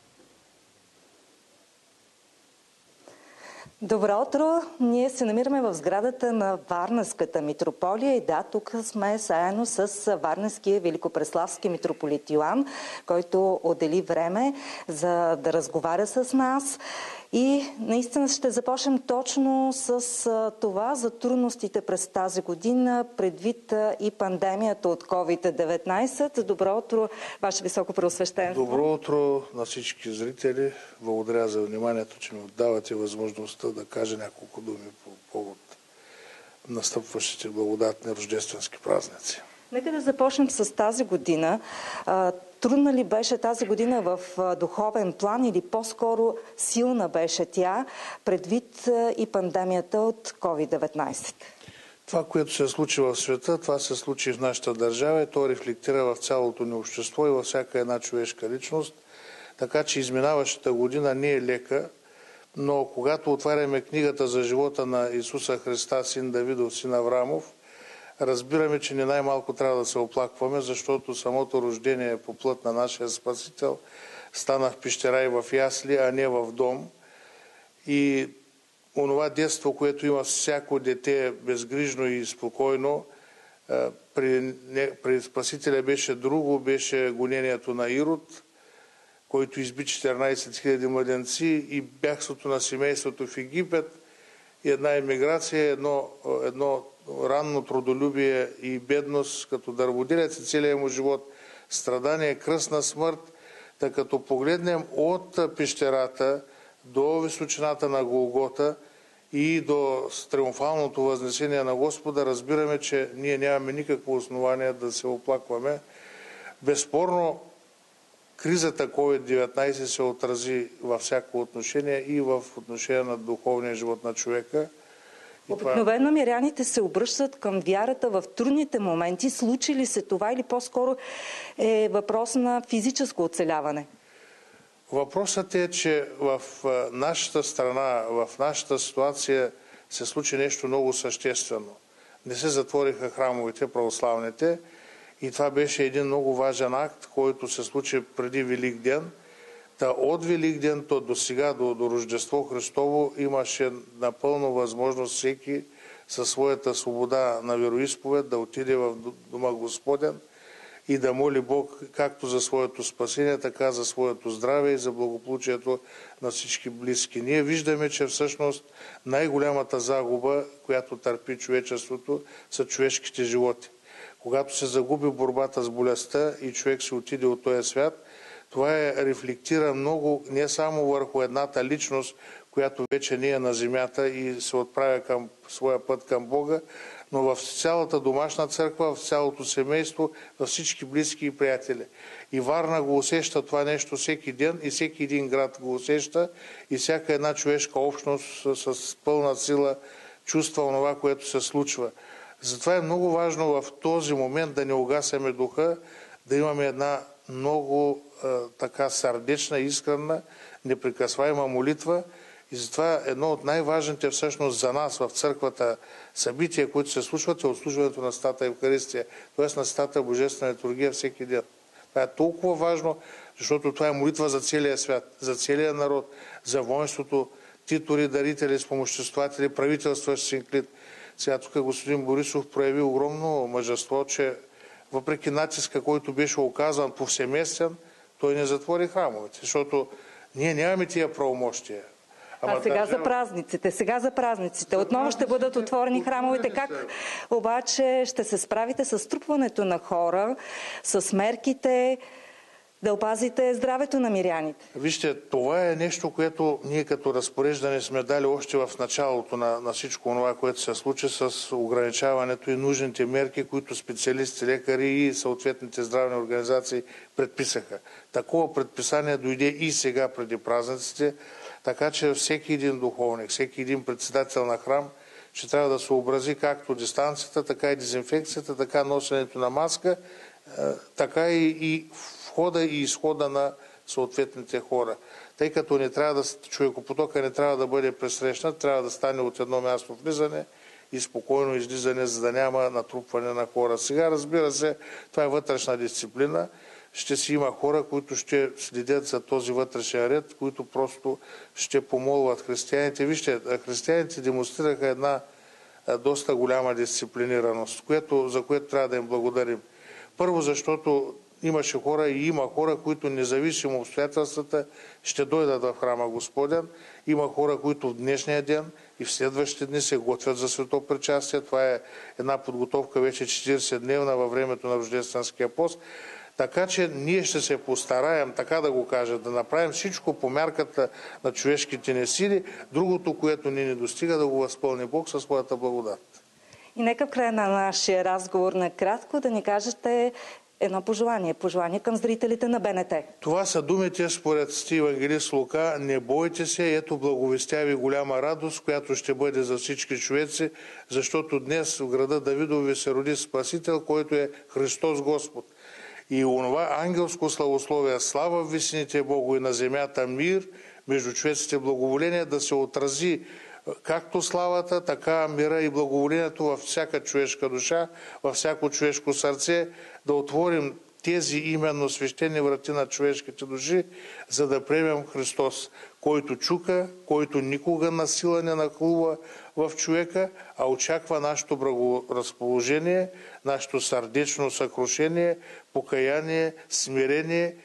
Добро утро! Ние се намираме в сградата на Варненската митрополия и да, тук сме заедно с Варненския великопреславски митрополит Йоан, който отдели време за да разговаря с нас. И наистина ще започнем точно с това за трудностите през тази година, предвид и пандемията от ковид деветнайсет. Добро утро, Ваше високо преосвещенство. Добро утро на всички зрители. Благодаря за вниманието, че ми отдавате възможността да кажа няколко думи по повод настъпващите благодатни рождественски празници. Нека да започнем с тази година. Трудна ли беше тази година в духовен план или по-скоро силна беше тя, предвид и пандемията от ковид деветнайсет? Това, което се случи в света, това се случи в нашата държава и то рефлектира в цялото ни общество и във всяка една човешка личност. Така че изминаващата година не е лека, но когато отваряме книгата за живота на Исуса Христа, син Давидов, син Аврамов, разбираме, че не най-малко трябва да се оплакваме, защото самото рождение по плът на нашия Спасител стана в пещера и в ясли, а не в дом. И онова детство, което има всяко дете безгрижно и спокойно, при, не, при Спасителя беше друго, беше гонението на Ирод, който изби четиринайсет хиляди младенци, и бягството на семейството в Египет, и една емиграция, едно, едно ранно трудолюбие и бедност като дърводелец и целият му живот страдание, кръстна смърт. Та като погледнем от пещерата до височината на Голгота и до триумфалното възнесение на Господа, разбираме, че ние нямаме никакво основание да се оплакваме. Безспорно, кризата ковид деветнайсет се отрази във всяко отношение и в отношение на духовния живот на човека. Обикновено миряните се обръщат към вярата в трудните моменти. Случи ли се това или по-скоро е въпрос на физическо оцеляване? Въпросът е, че в нашата страна, в нашата ситуация се случи нещо много съществено. Не се затвориха храмовете, православните, и това беше един много важен акт, който се случи преди Велик ден. Та от Велик ден то до сега, до, до Рождество Христово, имаше напълно възможност всеки със своята свобода на вероизповед да отиде в дома Господен и да моли Бог както за своето спасение, така за своето здраве и за благополучието на всички близки. Ние виждаме, че всъщност най-голямата загуба, която търпи човечеството, са човешките животи. Когато се загуби борбата с болестта и човек се отиде от този свят, това е, рефлектира много не само върху едната личност, която вече не е на земята и се отправя към своя път към Бога, но в цялата домашна църква, в цялото семейство, във всички близки и приятели. И Варна го усеща това нещо всеки ден и всеки един град го усеща и всяка една човешка общност с пълна сила чувства онова, което се случва. Затова е много важно в този момент да не угасяме духа, да имаме една много е, така сърдечна, искрена, непрекъсваема молитва. И затова едно от най-важните всъщност за нас в църквата събития, които се случват, е отслужването на Святата Евхаристия, т.е. на Святата Божествена литургия всеки ден. Това е толкова важно, защото това е молитва за целия свят, за целия народ, за воинството, титори, дарители, спомоществователи, правителстващ синклит. Сега тук господин Борисов прояви огромно мъжество, че въпреки натиска, който беше оказан повсеместен, той не затвори храмовете, защото ние нямаме тия правомощия. А Ама сега държава... за празниците, сега за празниците. За Отново празниците... ще бъдат отворени храмовете. Как обаче ще се справите с трупването на хора, с мерките, да опазите здравето на миряните? Вижте, това е нещо, което ние като разпореждане сме дали още в началото на, на всичко това, което се случи с ограничаването и нужните мерки, които специалисти, лекари и съответните здравни организации предписаха. Такова предписание дойде и сега преди празниците, така че всеки един духовник, всеки един председател на храм ще трябва да се образи както дистанцията, така и дезинфекцията, така носенето на маска, така и, и входа и изхода на съответните хора. Тъй като не трябва да, човекопотока не трябва да бъде пресрещнат, трябва да стане от едно място влизане и спокойно излизане, за да няма натрупване на хора. Сега, разбира се, това е вътрешна дисциплина. Ще си има хора, които ще следят за този вътрешен ред, които просто ще помолват християните. Вижте, християните демонстрираха една доста голяма дисциплинираност, което, за което трябва да им благодарим. Първо, защото имаше хора и има хора, които независимо обстоятелствата ще дойдат в храма Господен. Има хора, които в днешния ден и в следващите дни се готвят за свето причастие. Това е една подготовка вече четиридесетдневна във времето на Рождественския пост. Така че ние ще се постараем, така да го кажа, да направим всичко по мярката на човешките ни сили, другото, което ни не достига, да го възпълни Бог със своята благодат. И нека в края на нашия разговор накратко да ни кажете едно пожелание, пожелание към зрителите на Б Н Т. Това са думите според Свети евангелист Лука: не бойте се, ето благовестя ви голяма радост, която ще бъде за всички човеци, защото днес в града Давидови се роди Спасител, който е Христос Господ. И онова ангелско славословие, слава в висините Богу и на земята мир, между човеците благоволение, да се отрази както славата, така мира и благоволението във всяка човешка душа, във всяко човешко сърце, да отворим тези именно свещени врати на човешките души, за да приемем Христос, който чука, който никога на сила не нахлува в човека, а очаква нашето благоразположение, нашето сърдечно съкрушение, покаяние, смирение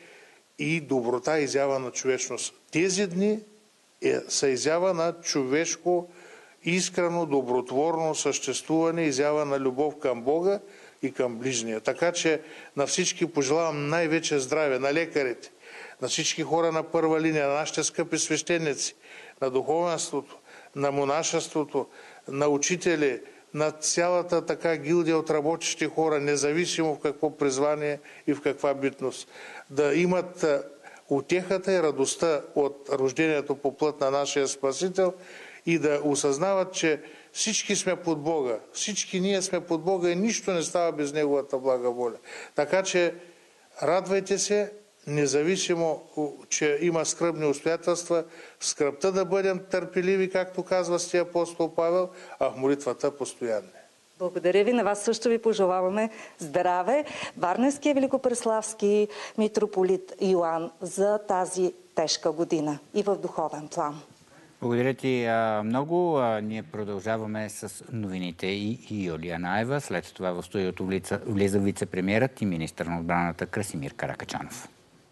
и доброта, изява на човечност. Тези дни е, са изява на човешко, искрено, добротворно съществуване, изява на любов към Бога и към ближния. Така че на всички пожелавам най-вече здраве, на лекарите, на всички хора на първа линия, на нашите скъпи свещеници, на духовенството, на монашеството, на учители, на цялата така гилдия от работещи хора, независимо в какво призвание и в каква битност. Да имат утехата и радостта от рождението по плът на нашия Спасител и да осъзнават, че всички сме под Бога. Всички ние сме под Бога и нищо не става без Неговата блага воля. Така че радвайте се, независимо, че има скръбни обстоятелства, в скръбта да бъдем търпеливи, както казва сти апостол Павел, а в молитвата постоянни. Благодаря ви. На вас също ви пожелаваме здраве. Варненския великопреславски митрополит Йоан за тази тежка година и в духовен план. Благодаря ти много. Ние продължаваме с новините и Юлия Наева. След това в студиото влиза вице-премиерът и министър на отбраната Красимир Каракачанов.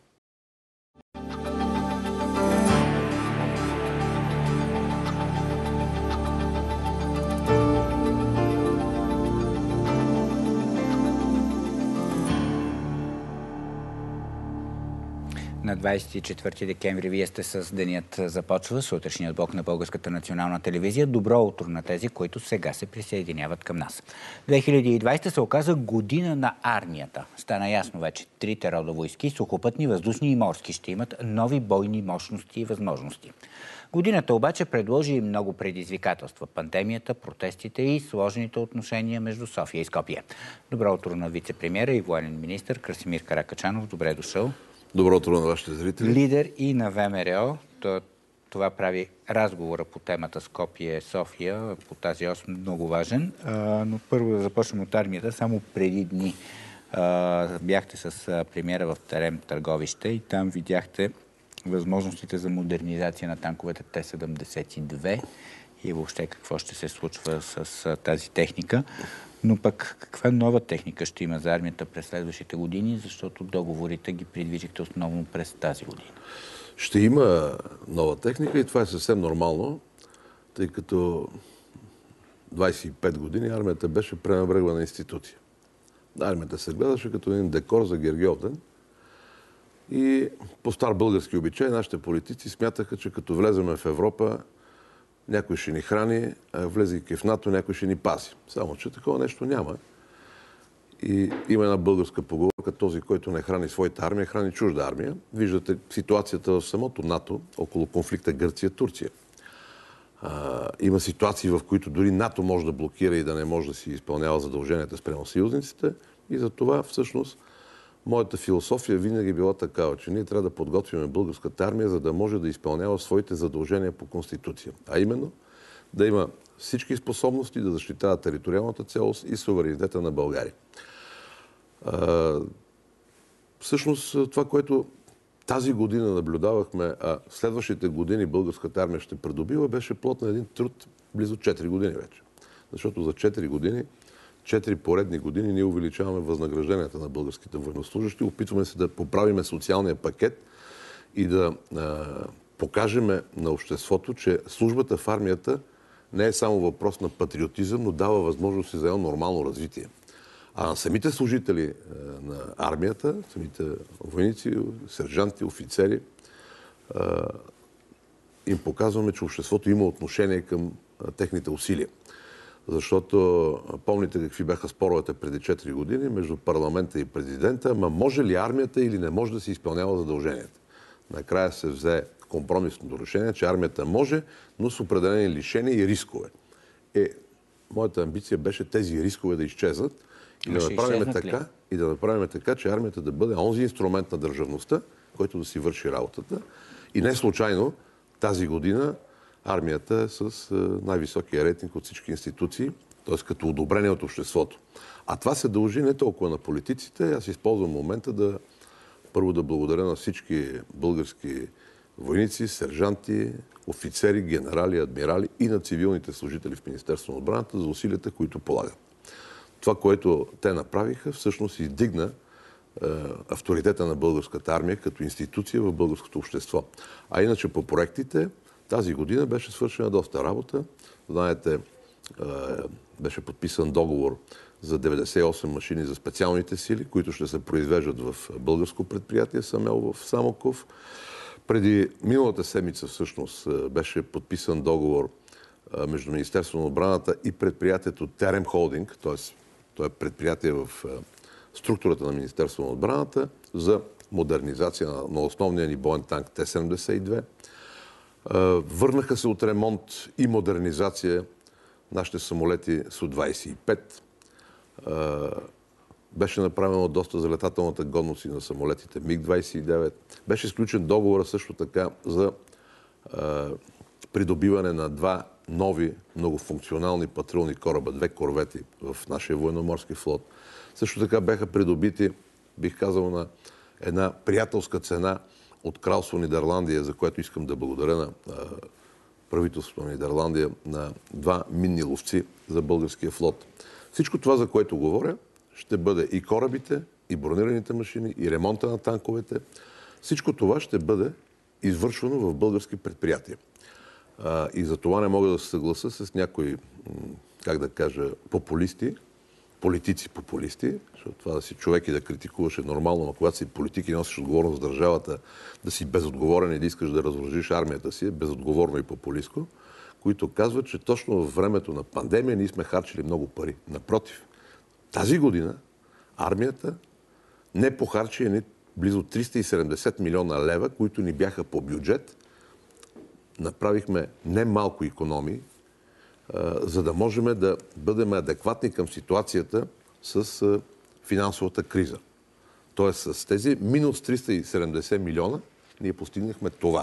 На двадесет и четвърти декември вие сте с Денят започва, сутрешният блок на Българската национална телевизия. Добро утро на тези, които сега се присъединяват към нас. две хиляди и двадесета се оказа година на армията. Стана ясно вече, трите рода войски, сухопътни, въздушни и морски, ще имат нови бойни мощности и възможности. Годината обаче предложи и много предизвикателства. Пандемията, протестите и сложните отношения между София и Скопие. Добро утро на вице-премиера и военен министър Красимир Каракачанов. Добре дошъл. Добро утро на вашите зрители. Лидер и на ВМРО. Това прави разговора по темата Скопие-София, по тази ос много важен. Но първо да започнем от армията. Само преди дни бяхте с премиера в Терем Търговище и там видяхте възможностите за модернизация на танковете Т седемдесет и две и въобще какво ще се случва с тази техника. Но пък каква нова техника ще има за армията през следващите години, защото договорите ги придвижихте основно през тази година? Ще има нова техника и това е съвсем нормално, тъй като двадесет и пет години армията беше пренебрегвана институция. Армията се гледаше като един декор за Гергьовден и по стар български обичай нашите политици смятаха, че като влеземе в Европа, някой ще ни храни, а влезайки в НАТО, някой ще ни пази. Само че такова нещо няма. И има една българска поговорка, този, който не храни своята армия, храни чужда армия. Виждате ситуацията в самото НАТО, около конфликта Гърция-Турция. А, има ситуации, в които дори НАТО може да блокира и да не може да си изпълнява задълженията спрямо съюзниците. И за това всъщност моята философия винаги била такава, че ние трябва да подготвим българската армия, за да може да изпълнява своите задължения по Конституция. А именно да има всички способности да защитава териториалната цялост и суверенитета на България. А, всъщност това, което тази година наблюдавахме, а следващите години българската армия ще придобива, беше плод на един труд близо четири години вече. Защото за четири години Четири поредни години ние увеличаваме възнагражденията на българските военнослужащи, опитваме се да поправиме социалния пакет и да а, покажем на обществото, че службата в армията не е само въпрос на патриотизъм, но дава възможност за едно нормално развитие. А на самите служители а, на армията, самите войници, сержанти, офицери, а, им показваме, че обществото има отношение към а, техните усилия. Защото помните какви бяха споровете преди четири години между парламента и президента, ама може ли армията или не може да се изпълнява задълженията? Накрая се взе компромисното решение, че армията може, но с определени лишения и рискове. Е, моята амбиция беше тези рискове да изчезнат и да, направим така, и да направим така, че армията да бъде онзи инструмент на държавността, който да си върши работата. И не случайно тази година армията е с най-високия рейтинг от всички институции, т.е. като одобрение от обществото. А това се дължи не толкова на политиците. Аз използвам момента да първо да благодаря на всички български войници, сержанти, офицери, генерали, адмирали и на цивилните служители в Министерството на отбраната за усилията, които полагат. Това, което те направиха, всъщност издигна е, авторитета на българската армия като институция в българското общество. А иначе по проектите тази година беше свършена доста работа. Знаете, беше подписан договор за деветдесет и осем машини за специалните сили, които ще се произвеждат в българско предприятие Самел в Самоков. Преди миналата седмица всъщност беше подписан договор между Министерството на отбраната и предприятието Терем Холдинг, т.е. то е предприятие в структурата на Министерството на отбраната за модернизация на основния ни боен танк Т седемдесет и две. Върнаха се от ремонт и модернизация нашите самолети Су двадесет и пет. Беше направено доста за летателната годност и на самолетите Миг двадесет и девет. Беше сключен договор също така за придобиване на два нови многофункционални патрулни кораба, две корвети в нашия военноморски флот. Също така бяха придобити, бих казал, на една приятелска цена от Кралство Нидерландия, за което искам да благодаря на правителството на Нидерландия, на два минни ловци за българския флот. Всичко това, за което говоря, ще бъде и корабите, и бронираните машини, и ремонта на танковете. Всичко това ще бъде извършвано в български предприятия. И за това не мога да се съглася с някои, как да кажа, популисти, политици-популисти, защото това да си човек и да критикуваш е нормално, но когато си политик и носиш отговорност за държавата, да си безотговорен и да искаш да разоръжиш армията си, е безотговорно и популистко, които казват, че точно в времето на пандемия ние сме харчили много пари. Напротив, тази година армията не похарчи едни близо триста и седемдесет милиона лева, които ни бяха по бюджет. Направихме немалко икономии, за да можем да бъдем адекватни към ситуацията с финансовата криза. Тоест с тези минус триста и седемдесет милиона ние постигнахме това,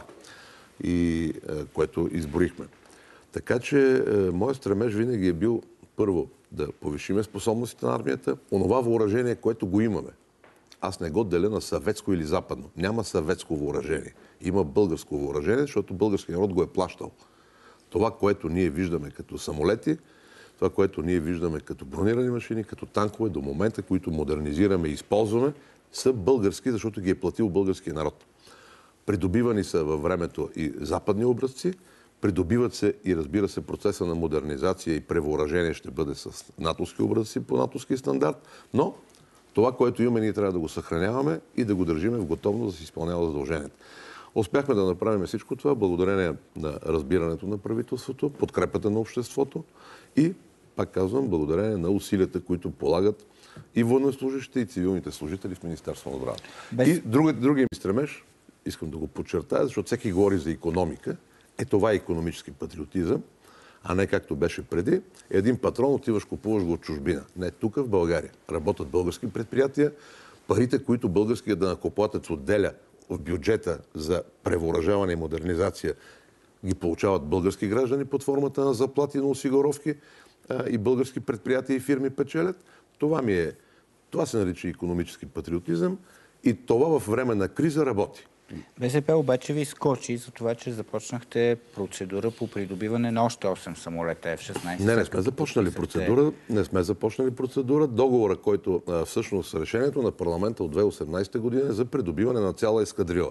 и, което изборихме. Така че моят стремеж винаги е бил първо да повишиме способностите на армията, онова въоръжение, което го имаме. Аз не го деля на съветско или западно. Няма съветско въоръжение. Има българско въоръжение, защото българският народ го е плащал. Това, което ние виждаме като самолети, това, което ние виждаме като бронирани машини, като танкове до момента, които модернизираме и използваме, са български, защото ги е платил българския народ. Придобивани са във времето и западни образци, придобиват се и, разбира се, процеса на модернизация и превъоръжение ще бъде с натовски образци по натовски стандарт, но това, което имаме, ние трябва да го съхраняваме и да го държиме в готовност да се изпълнява задълженията. Успяхме да направим всичко това благодарение на разбирането на правителството, подкрепата на обществото и, пак казвам, благодарение на усилията, които полагат и военнослужащите, и цивилните служители в Министерството на отбраната. Без... И другия, другия ми стремеж, искам да го подчертая, защото всеки говори за икономика, е това е икономически патриотизъм, а не както беше преди. Един патрон отиваш, купуваш го от чужбина. Не, тук в България. Работят български предприятия. Парите, които българският данъкоплатец отделя в бюджета за превъоръжаване и модернизация, ги получават български граждани под формата на заплати, на осигуровки, и български предприятия и фирми печелят. Това ми е, това се нарича икономически патриотизъм и това в време на криза работи. БСП обаче ви скочи за това, че започнахте процедура по придобиване на още осем самолета Еф шестнадесет. Не, не сме започнали процедура. Не сме започнали процедура. Договора, който всъщност решението на парламента от две хиляди и осемнадесета година е за придобиване на цяла ескадрила.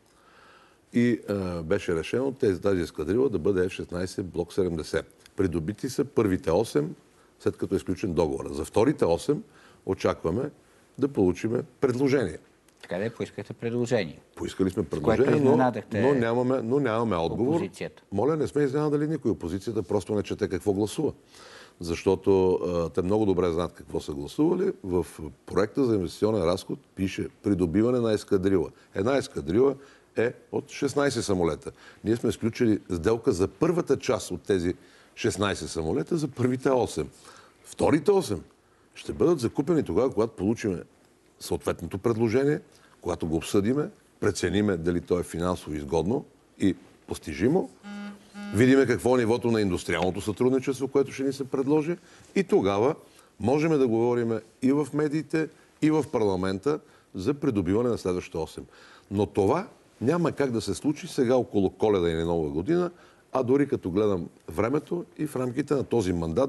И а, беше решено тези, тази ескадрила да бъде Еф шестнадесет блок седемдесет. Придобити са първите осем, след като е изключен договора. За вторите осем очакваме да получим предложение. Така да поискате предложение. Поискали сме предложение, но, но, нямаме, но нямаме отговор. Опозицията. Моля, не сме изненадали никой. Опозицията просто не чете какво гласува. Защото а, те много добре знаят какво са гласували. В проекта за инвестиционен разход пише придобиване на ескадрила. Една ескадрила е от шестнадесет самолета. Ние сме сключили сделка за първата част от тези шестнадесет самолета, за първите осем. Вторите осем ще бъдат закупени тогава, когато получим съответното предложение, когато го обсъдиме, прецениме дали то е финансово изгодно и постижимо, видиме какво е нивото на индустриалното сътрудничество, което ще ни се предложи, и тогава можем да говорим и в медиите, и в парламента за придобиване на следващите осем. Но това няма как да се случи сега около Коледа и Нова година, а дори като гледам времето и в рамките на този мандат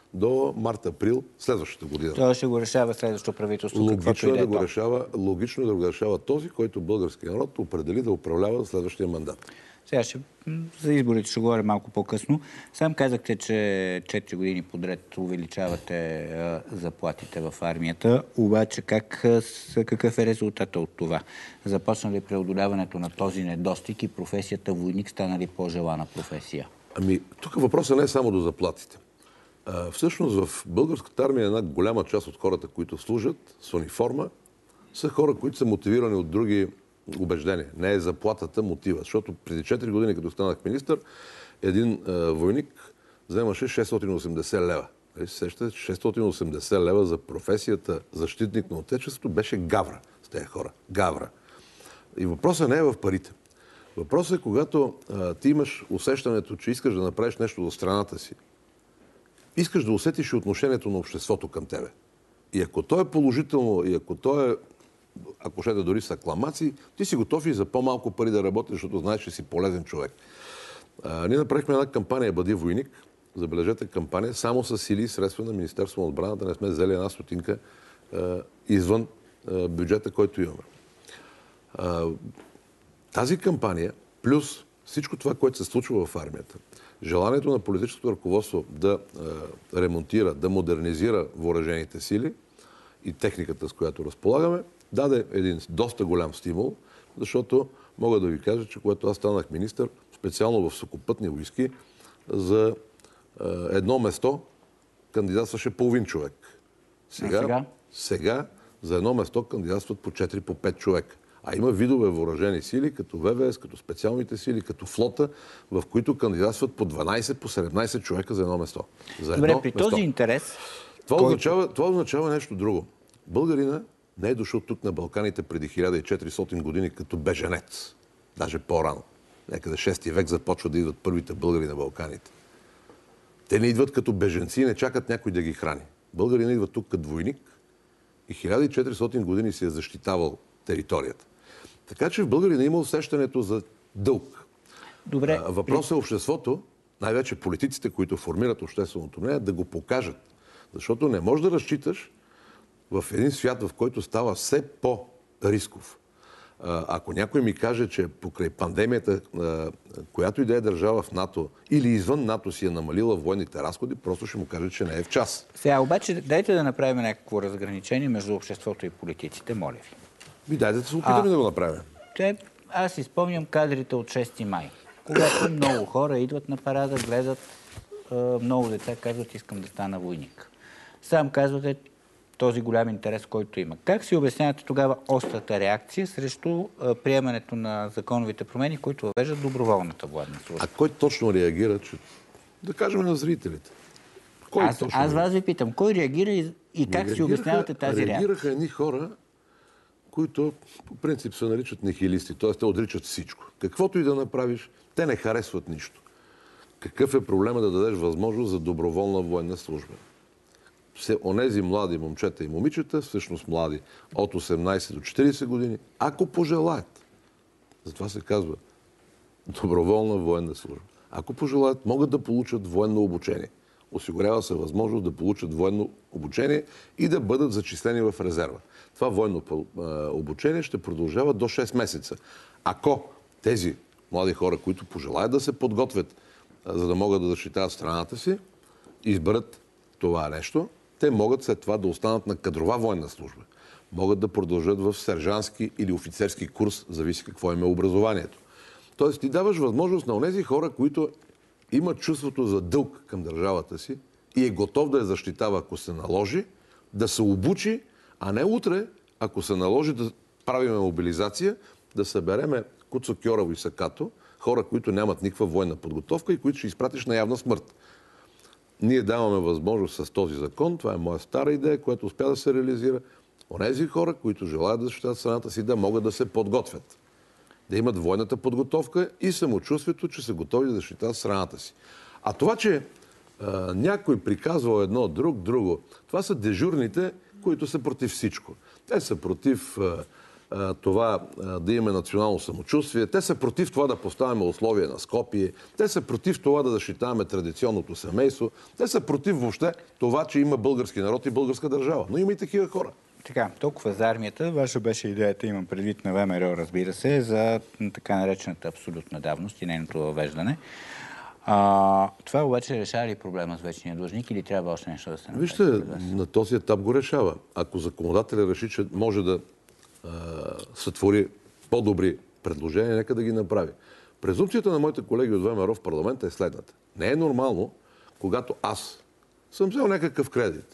до март-април следващата година. Това ще го решава следващото правителство. Логично е, да го решава, логично е да го решава този, който българския народ определи да управлява следващия мандат. Сега ще, за изборите ще говоря малко по-късно. Сам казахте, че четири години подред увеличавате а, заплатите в армията, обаче как, с, какъв е резултатът от това? Започна ли преодоляването на този недостиг и професията войник стана ли по-желана професия? Ами, тук въпросът не е само до заплатите. А, всъщност в българската армия една голяма част от хората, които служат с униформа, са хора, които са мотивирани от други убеждение. Не е заплатата мотива. Защото преди четири години, като станах министър, един е, войник вземаше шестстотин и осемдесет лева. Сещате, шестстотин и осемдесет лева за професията защитник на Отечеството беше гавра с тези хора. Гавра. И въпросът не е в парите. Въпросът е, когато е, ти имаш усещането, че искаш да направиш нещо за страната си, искаш да усетиш и отношението на обществото към тебе. И ако то е положително, и ако то е ако ще да дори с акламации, ти си готов и за по-малко пари да работиш, защото знаеш, че си полезен човек. А, ние направихме една кампания Бъди войник. Забележете кампания само с сили и средства на Министерството на отбраната. Не сме взели една стотинка а, извън а, бюджета, който имаме. А, тази кампания, плюс всичко това, което се случва в армията, желанието на политическото ръководство да а, ремонтира, да модернизира въоръжените сили и техниката, с която разполагаме, даде един доста голям стимул, защото мога да ви кажа, че когато аз станах министър, специално в сухопътни войски, за е, едно место кандидатстваше половин човек. Сега, а сега? сега за едно место кандидатстват по четири, по пет човека. А има видове въоръжени сили, като В В С, като специалните сили, като флота, в които кандидатстват по дванайсет, по седемнайсет човека за едно место. За Добре, едно при место. този интерес... Това, който... означава, това означава нещо друго. Българина не е дошъл тук на Балканите преди хиляда и четиристотин години като беженец. Даже по-рано. Някъде шести век започва да идват първите българи на Балканите. Те не идват като беженци и не чакат някой да ги храни. Българина идва тук като войник и хиляда и четиристотин години си е защитавал територията. Така че в Българина има усещането за дълг. Добре. Въпросът е обществото, най-вече политиците, които формират общественото мнение, да го покажат. Защото не можеш да разчиташ в един свят, в който става все по-рисков. Ако някой ми каже, че покрай пандемията, която и да е държава в НАТО или извън НАТО си е намалила военните разходи, просто ще му каже, че не е в час. Сега обаче дайте да направим някакво разграничение между обществото и политиците, моля ви. Ви дайте да се опитаме а, да го направим. Те, аз си спомням кадрите от шести май, когато много хора идват на парада, гледат, много деца казват, искам да стана войник. Сам казвате, този голям интерес, който има. Как си обяснявате тогава острата реакция срещу а, приемането на законовите промени, които въвеждат доброволната военна служба? А кой точно реагира, че... Да кажем на зрителите. Кой аз, точно аз вас ви питам, кой реагира и, и как си обяснявате тази реакция? Реагираха едни хора, които по принцип се наричат нихилисти, т.е. те отричат всичко. Каквото и да направиш, те не харесват нищо. Какъв е проблема да дадеш възможност за доброволна военна служба? Все онези млади момчета и момичета, всъщност млади от осемнайсет до четирийсет години, ако пожелаят, затова се казва доброволна военна служба, ако пожелаят, могат да получат военно обучение. Осигурява се възможност да получат военно обучение и да бъдат зачислени в резерва. Това военно обучение ще продължава до шест месеца. Ако тези млади хора, които пожелаят да се подготвят, за да могат да защитават страната си, изберат това нещо, те могат след това да останат на кадрова военна служба. Могат да продължат в сержантски или офицерски курс, зависи какво им е образованието. Тоест ти даваш възможност на онези хора, които имат чувството за дълг към държавата си и е готов да я защитава, ако се наложи, да се обучи, а не утре, ако се наложи да правиме мобилизация, да събереме Куцо Кьорово и Сакато, хора, които нямат никаква военна подготовка и които ще изпратиш на явна смърт. Ние даваме възможност с този закон, това е моя стара идея, която успя да се реализира, онези хора, които желаят да защитават страната си, да могат да се подготвят. Да имат военната подготовка и самочувствието, че са готови да защитават страната си. А това, че а, някой приказва едно, друг, друго, това са дежурните, които са против всичко. Те са против а, това да имаме национално самочувствие. Те са против това да поставяме условия на Скопие. Те са против това да защитаваме традиционното семейство. Те са против въобще това, че има български народ и българска държава. Но има и такива хора. Така, толкова за армията. Ваша беше идеята, имам предвид на ВМРО, разбира се, за така наречената абсолютна давност и нейното въвеждане. А, това обаче решава ли проблема с вечния длъжник или трябва още нещо да се направи? Вижте, на този етап го решава. Ако законодателя реши, че може да а, сътвори по-добри предложения, нека да ги направи. Презумпцията на моите колеги от ВМРО в парламента е следната. Не е нормално, когато аз съм взел някакъв кредит,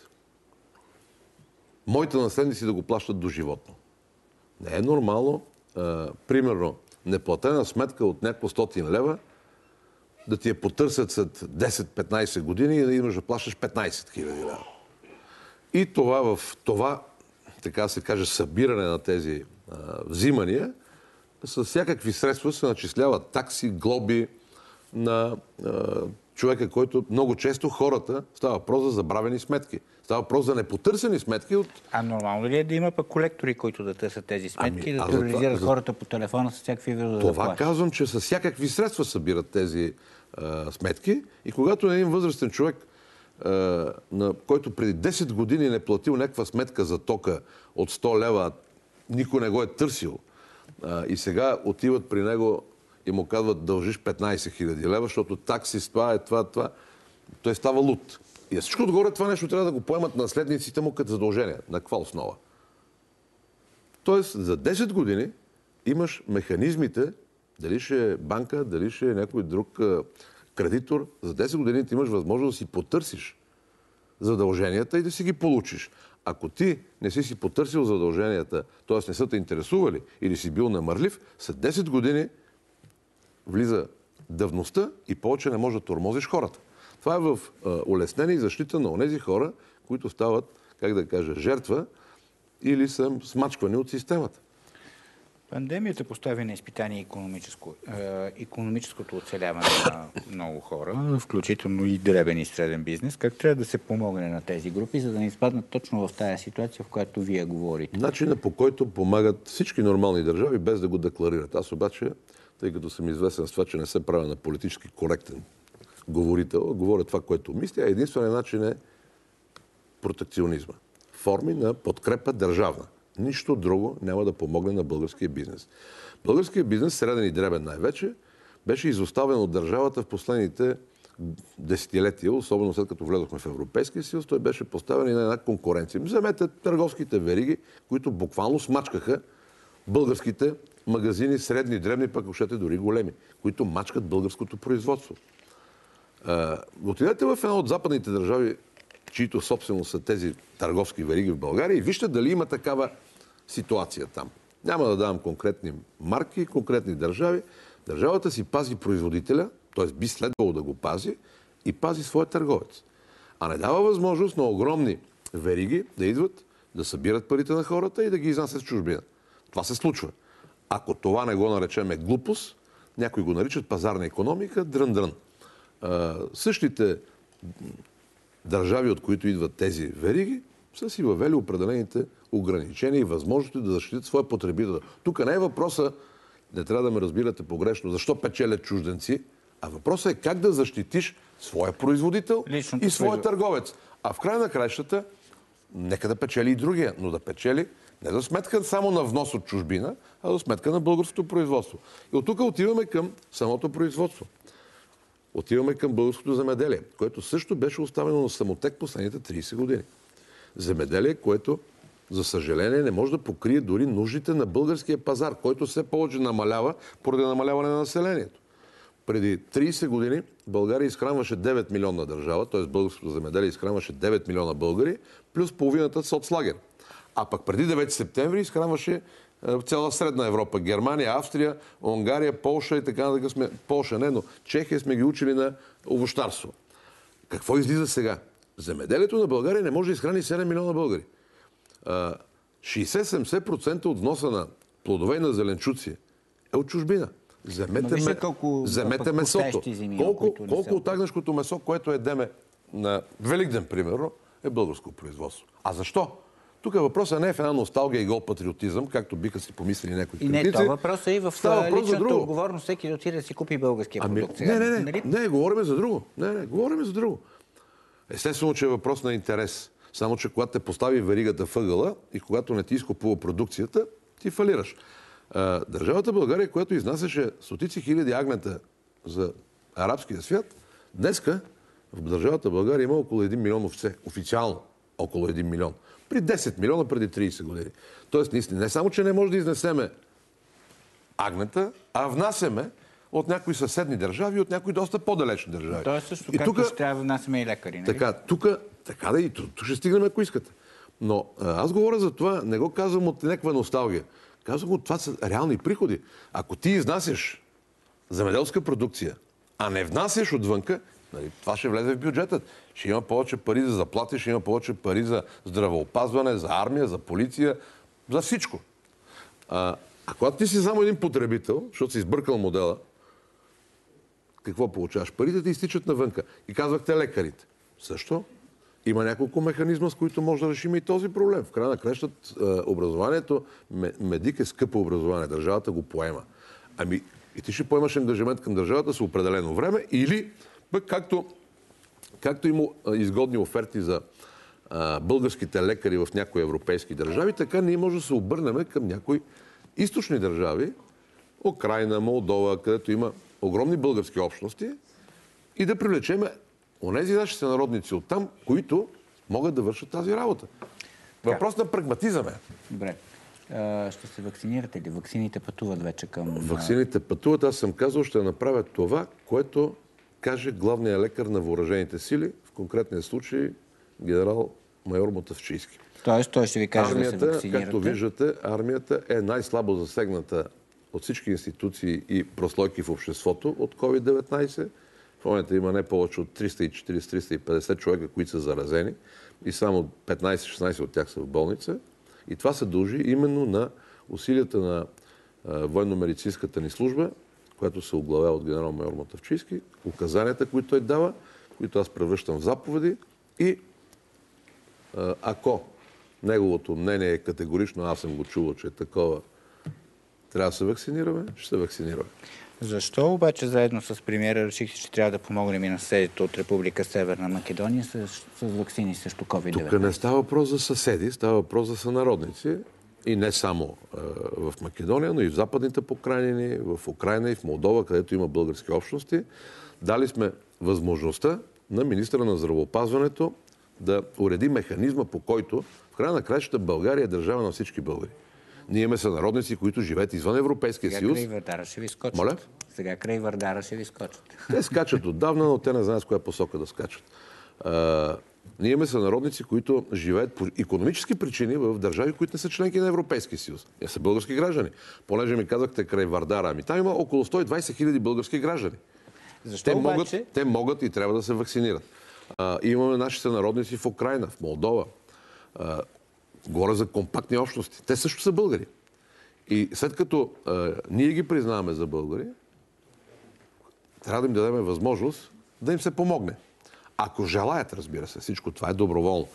моите наследници да го плащат доживотно. Не е нормално, а, примерно, неплатена сметка от някакво стотин лева да ти я потърсят след десет-петнайсет години и да имаш да плащаш петнайсет хиляди лева. И това в това, така се каже, събиране на тези а, взимания, с всякакви средства се начисляват такси, глоби на а, човека, който много често хората, става въпрос за забравени сметки. Става въпрос за непотърсени сметки от... А нормално ли е да има пък колектори, които да търсят тези сметки и ами, да тероризират за... хората по телефона с всякакви видове? Това да казвам, че с всякакви средства събират тези а, сметки и когато един възрастен човек, а, на който преди десет години не платил някаква сметка за тока от сто лева, никой не го е търсил а, и сега отиват при него и му казват, дължиш петнайсет хиляди лева, защото такси, това е това, това. Той става луд. И всичко отгоре това нещо трябва да го поемат наследниците му като задължение. На каква основа? Тоест, за десет години имаш механизмите, дали ще е банка, дали ще е някой друг кредитор, за десет години ти имаш възможност да си потърсиш задълженията и да си ги получиш. Ако ти не си си потърсил задълженията, т.е. не са те интересували или си бил намърлив, след десет години влиза давността и повече не можеш да тормозиш хората. Това е в а, улеснение и защита на онези хора, които стават, как да кажа, жертва или са смачквани от системата. Пандемията постави на изпитание икономическо, е, икономическото оцеляване на много хора, включително и дребен и среден бизнес. Как трябва да се помогне на тези групи, за да не изпаднат точно в тази ситуация, в която вие говорите? Начинът, по който помагат всички нормални държави, без да го декларират. Аз обаче, тъй като съм известен с това, че не се правя на политически коректен говорител, говоря това, което мисля, а единственият начин е протекционизма. Форми на подкрепа държавна. Нищо друго няма да помогне на българския бизнес. Българският бизнес, среден и дребен най-вече, беше изоставен от държавата в последните десетилетия, особено след като влезохме в Европейския съюз, той беше поставен и на една конкуренция. Вземете търговските вериги, които буквално смачкаха българските магазини, средни, дребни, пък въобще дори големи, които мачкат българското производство. Uh, отидете в една от западните държави, чието собственост са тези търговски вериги в България и вижте дали има такава ситуация там. Няма да давам конкретни марки, конкретни държави. Държавата си пази производителя, т.е. би следвало да го пази и пази своя търговец. А не дава възможност на огромни вериги да идват, да събират парите на хората и да ги изнасят в чужбина. Това се случва. Ако това не го наречеме глупост, някои го наричат пазарна икономика, дрън-дрън. Uh, същите държави, от които идват тези вериги, са си въвели определените ограничения и възможности да защитят своя потребител. Тук не е въпроса, не трябва да ме разбирате погрешно, защо печелят чужденци, а въпросът е как да защитиш своя производител Личното и своя производ... търговец. А в края на краищата, нека да печели и другия, но да печели не за сметка само на внос от чужбина, а за сметка на българското производство. И от тук отиваме към самото производство. Отиваме към българското земеделие, което също беше оставено на самотек последните трийсет години. Земеделие, което, за съжаление, не може да покрие дори нуждите на българския пазар, който все повече намалява поради намаляване на населението. Преди трийсет години България изхранваше девет милиона държава, т.е. българското земеделие изхранваше девет милиона българи, плюс половината соцлагер. А пък преди девети септември изхранваше в цяла Средна Европа. Германия, Австрия, Унгария, Полша и така нататък сме... Полша не, но Чехия сме ги учили на овощарство. Какво излиза сега? Земеделието на България не може да изхрани седем милиона българи. шейсет-седемдесет процента от вноса на плодове и на зеленчуци е от чужбина. Вземете, ме... колко... Вземете месото. Зими, колко колко от агнешкото месо, което едеме на Великден, примерно, е българско производство. А защо? Тук въпросът не е в една носталгия и гол патриотизъм, както биха си помислили някои критици. И не, това въпрос е и в личната отговорност, всеки да отиде да си купи българския продукт. Ами, не, не, не, не, говорим за друго. Не, не, говорим за друго. Естествено, че е въпрос на интерес. Само, че когато те постави веригата въгъла и когато не ти изкупува продукцията, ти фалираш. Държавата България, която изнасяше стотици хиляди агнета за арабския свят, днеска в държавата България има около един милион овце. Официално около един милион. При десет милиона преди трийсет години. Тоест, наистина, не само, че не може да изнесеме агнета, а внасяме от някои съседни държави и от някои доста по-далечни държави. Тоест, също както тука, ще трябва да внасяме и лекари, нали? Така, тук, така да и тук ще стигнем, ако искате. Но аз говоря за това, не го казвам от някаква носталгия. Казвам от това са реални приходи. Ако ти изнасяш земеделска продукция, а не внасяш отвънка, нали, това ще влезе в бюджетът. Ще има повече пари за заплати, ще има повече пари за здравеопазване, за армия, за полиция, за всичко. А, а когато ти си само един потребител, защото си избъркал модела, какво получаваш? Парите ти изтичат навънка. И казвахте лекарите. Също има няколко механизма, с които може да решим и този проблем. В края на кращат образованието, медик е скъпо образование, държавата го поема. Ами и ти ще поемаш ангажимент към държавата с определено време или пък както, както има изгодни оферти за а, българските лекари в някои европейски държави, така ние може да се обърнем към някои източни държави, Украйна, Молдова, където има огромни български общности и да привлечеме онези наши сънародници оттам, които могат да вършат тази работа. Въпрос на прагматизъм е. Добре. А, ще се вакцинирате ли? Ваксините пътуват вече към... Ваксините пътуват. Аз съм казал, ще направя това, което каже главният лекар на въоръжените сили, в конкретния случай генерал-майор Мутафчийски. Тоест, той ще ви каже армията, да се вакцинирате? Както виждате, армията е най-слабо засегната от всички институции и прослойки в обществото от ковид деветнайсет. В момента има не повече от триста и четирийсет - триста и петдесет човека, които са заразени и само петнайсет - шестнайсет от тях са в болница. И това се дължи именно на усилията на военно-медицинската ни служба, която се оглавява от генерал-майор Мутафчийски, указанията, които той дава, които аз превръщам в заповеди и ако неговото мнение е категорично, аз съм го чувал, че е такова, трябва да се вакцинираме, ще се вакцинираме. Защо обаче заедно с премиера решихте, че трябва да помогнем и на съседите от Република Северна Македония с, с ваксини срещу ковид деветнайсет? Тук не става въпрос за съседи, става въпрос за сънародници. И не само е, в Македония, но и в западните покрайнини, в Украйна и в Молдова, където има български общности. Дали сме възможността на министра на здравеопазването да уреди механизма, по който в края на краищата България е държава на всички българи. Ние имаме сънародници, които живеят извън Европейския Сега съюз. Сега край Вардара ще ви скочат. Моля? Сега край Вардара ще ви скочат. Те скачат отдавна, но те не знаят с коя посока да скачат. А, ние имаме сънародници, които живеят по икономически причини в държави, които не са членки на Европейския съюз. Те са български граждани. Понеже ми казахте край Вардара, ами там има около сто и двайсет хиляди български граждани. Защо те, обаче? могат, те могат и трябва да се вакцинират. А, имаме наши сънародници в Украйна, в Молдова. А, говоря за компактни общности. Те също са българи. И след като а, ние ги признаваме за българи, трябва да им дадем възможност да им се помогне. Ако желаят, разбира се, всичко това е доброволно.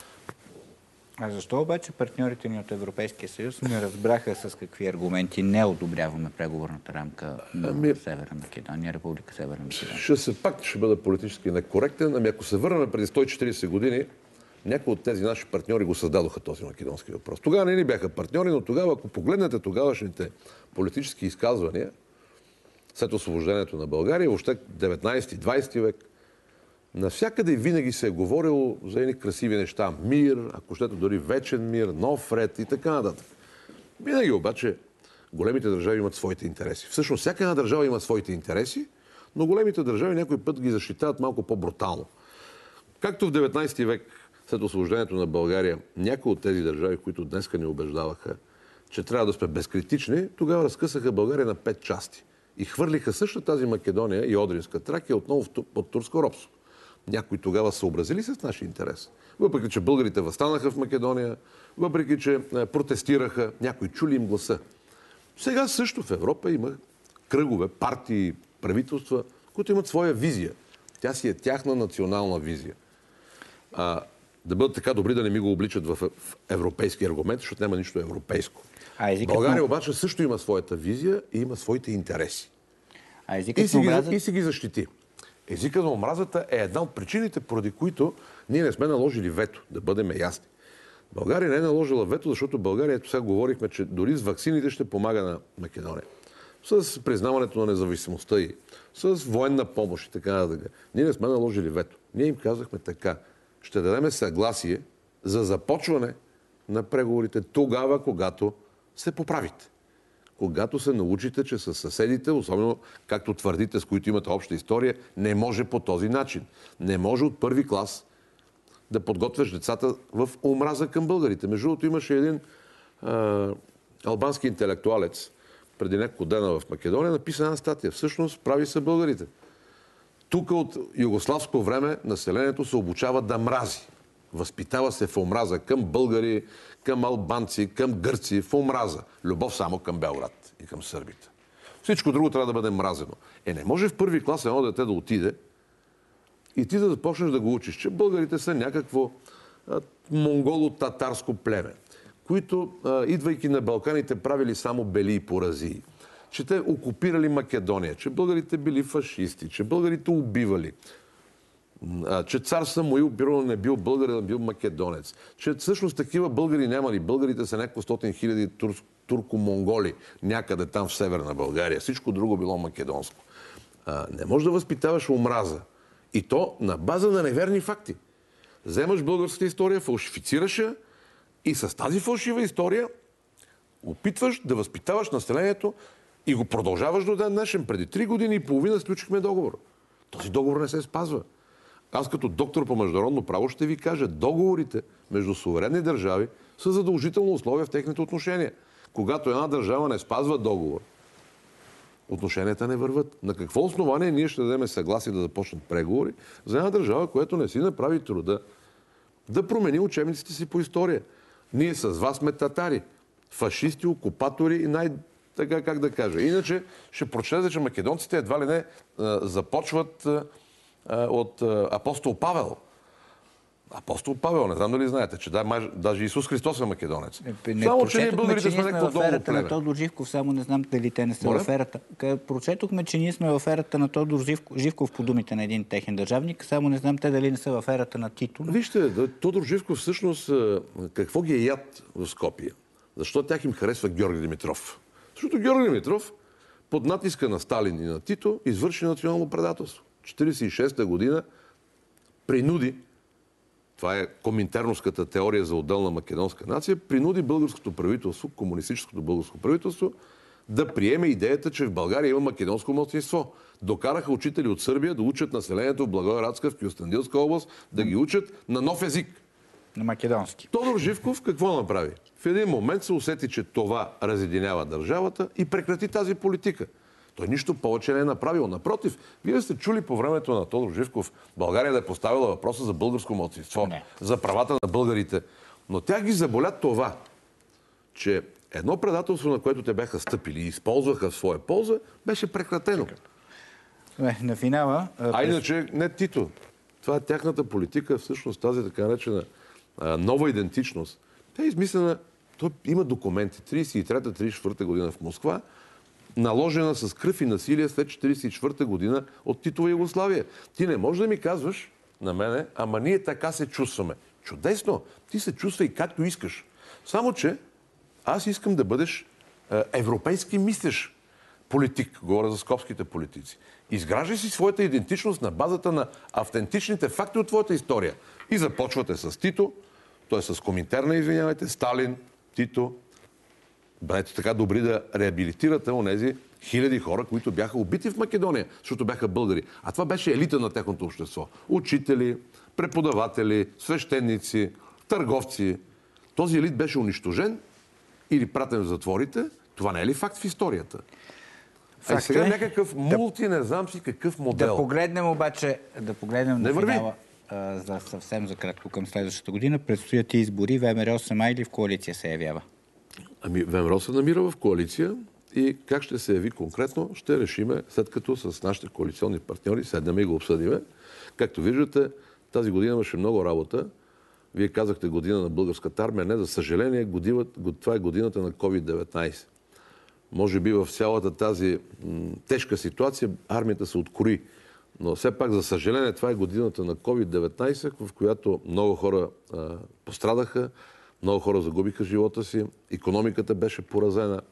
А защо обаче партньорите ни от Европейския съюз не разбраха с какви аргументи не одобряваме преговорната рамка на ами... Северна Македония, Република Северна Македония? Ще се пак ще бъда политически некоректен. Ами ако се върнем преди сто и четирийсет години, някои от тези наши партньори го създадоха този македонски въпрос. Тогава не ни бяха партньори, но тогава, ако погледнете тогавашните политически изказвания, след освобождението на България, въобще деветнайсети - двайсети век, навсякъде винаги се е говорило за едни красиви неща. Мир, ако щете дори вечен мир, нов ред и така нататък. Винаги обаче големите държави имат своите интереси. Всъщност всяка една държава има своите интереси, но големите държави някой път ги защитават малко по-брутално. Както в деветнайсети век, след освобождението на България, някои от тези държави, които днеска ни убеждаваха, че трябва да сме безкритични, тогава разкъсаха България на пет части. И хвърлиха същата тази Македония и Одринска Тракия отново под турско робство. Някои тогава съобразили с нашия интерес. Въпреки, че българите въстанаха в Македония, въпреки, че протестираха, някои чули им гласа. Сега също в Европа има кръгове, партии, правителства, които имат своя визия. Тя си е тяхна национална визия. А, да бъдат така добри да не ми го обличат в европейски аргументи, защото няма нищо европейско. А езикът България на... обаче също има своята визия и има своите интереси. А езикът и, си на ги, омразата... и си ги защити. Езикът на омразата е една от причините, поради които ние не сме наложили вето, да бъдем ясни. България не е наложила вето, защото България, ето сега говорихме, че дори с ваксините ще помага на Македония. С признаването на независимостта и с военна помощ и така нататък. Ние не сме наложили вето. Ние им казахме така. Ще дадем съгласие за започване на преговорите тогава, когато се поправите. Когато се научите, че с съседите, особено както твърдите, с които имате обща история, не може по този начин. Не може от първи клас да подготвяш децата в омраза към българите. Между другото имаше един а, албански интелектуалец преди няколко дена в Македония, написа една статия. Всъщност прави са българите. Тук от югославско време населението се обучава да мрази. Възпитава се в омраза към българи, към албанци, към гърци, в омраза. Любов само към Белград и към сърбите. Всичко друго трябва да бъде мразено. Е, не може в първи клас едно дете да отиде и ти да започнеш да го учиш, че българите са някакво а, монголо-татарско племе, които, а, идвайки на Балканите, правили само бели и поразии. Че те окупирали Македония, че българите били фашисти, че българите убивали, а, че цар Самуил бил, не бил българин, а бил македонец, че всъщност такива българи нямали. Българите са някакво стотин хиляди тур, турко-монголи някъде там в северна България. Всичко друго било македонско. А, не можеш да възпитаваш омраза. И то на база на неверни факти. Вземаш българската история, фалшифицираш я и с тази фалшива история опитваш да възпитаваш населението и го продължаваш до ден днешен. Преди три години и половина сключихме договор. Този договор не се спазва. Аз като доктор по международно право ще ви кажа, договорите между суверенни държави са задължително условие в техните отношения. Когато една държава не спазва договор, отношенията не върват. На какво основание ние ще дадем съгласие да започнат преговори за една държава, която не си направи труда да промени учебниците си по история? Ние с вас сме татари, фашисти, окупатори и най- така как да кажа. Иначе ще прочетете, че македонците едва ли не а, започват а, от а, апостол Павел. Апостол Павел, не знам дали знаете, че да, мaj, даже Исус Христос е македонец. Не, само, че ние българите сме някакво долу племе. На Тодор Живков, само не знам дали те не са Моля? в ерата. Прочетохме, че ние сме в ерата на Тодор Живков, Живков по думите на един техен държавник, само не знам те дали не са в ерата на Тито. Вижте, Тодор Живков всъщност какво ги е яд в Скопие? Защо тях им харесва Георги Димитров? Защото Георги Димитров под натиска на Сталин и на Тито извърши национално предателство. четиридесет и шеста година принуди, това е коминтерновската теория за отделна македонска нация, принуди българското правителство, комунистическото българско правителство, да приеме идеята, че в България има македонско малцинство. Докараха учители от Сърбия да учат населението в Благоевградска, в Кюстендилска област, да ги учат на нов език. На македонски. Тодор Живков какво направи? В един момент се усети, че това разединява държавата и прекрати тази политика. Той нищо повече не е направил. Напротив, вие сте чули по времето на Тодор Живков България да е поставила въпроса за българско малцинство, за правата на българите. Но тя ги заболя това, че едно предателство, на което те бяха стъпили и използваха в своя полза, беше прекратено. Не, на финала... А, а иначе не Тито. Това е тяхната политика, всъщност тази така наречена а, нова идентичност. Тя е измислена, той има документи, тридесет и трета тридесет и четвърта година в Москва, наложена с кръв и насилие след четиридесет и четвърта година от Титова Югославия. Ти не можеш да ми казваш на мене, ама ние така се чувстваме. Чудесно! Ти се чувствай както искаш. Само, че аз искам да бъдеш е, европейски мислещ политик. Говоря за скопските политици. Изграждай си своята идентичност на базата на автентичните факти от твоята история. И започвате с Тито, т.е. с Коминтерна, извинявайте, Сталин, Тито. Бъдете така добри да реабилитирате онези хиляди хора, които бяха убити в Македония, защото бяха българи. А това беше елита на техното общество. Учители, преподаватели, свещеници, търговци. Този елит беше унищожен или пратен в затворите. Това не е ли факт в историята? А и сега някакъв мулти, не знам си какъв модел. Да погледнем обаче, да погледнем на финала а, за съвсем за кратко към следващата година. Предстоят избори. ВМРО сама или в коалиция се явява? Ами ВМРО се намира в коалиция и как ще се яви конкретно, ще решиме, след като с нашите коалиционни партньори седнем и го обсъдиме. Както виждате, тази година имаше много работа. Вие казахте година на българската армия. Не, за съжаление, година, това е годината на ковид деветнайсет. Може би в цялата тази м, тежка ситуация армията се откори. Но все пак, за съжаление, това е годината на ковид деветнайсет, в която много хора а, пострадаха, много хора загубиха живота си, икономиката беше поразена.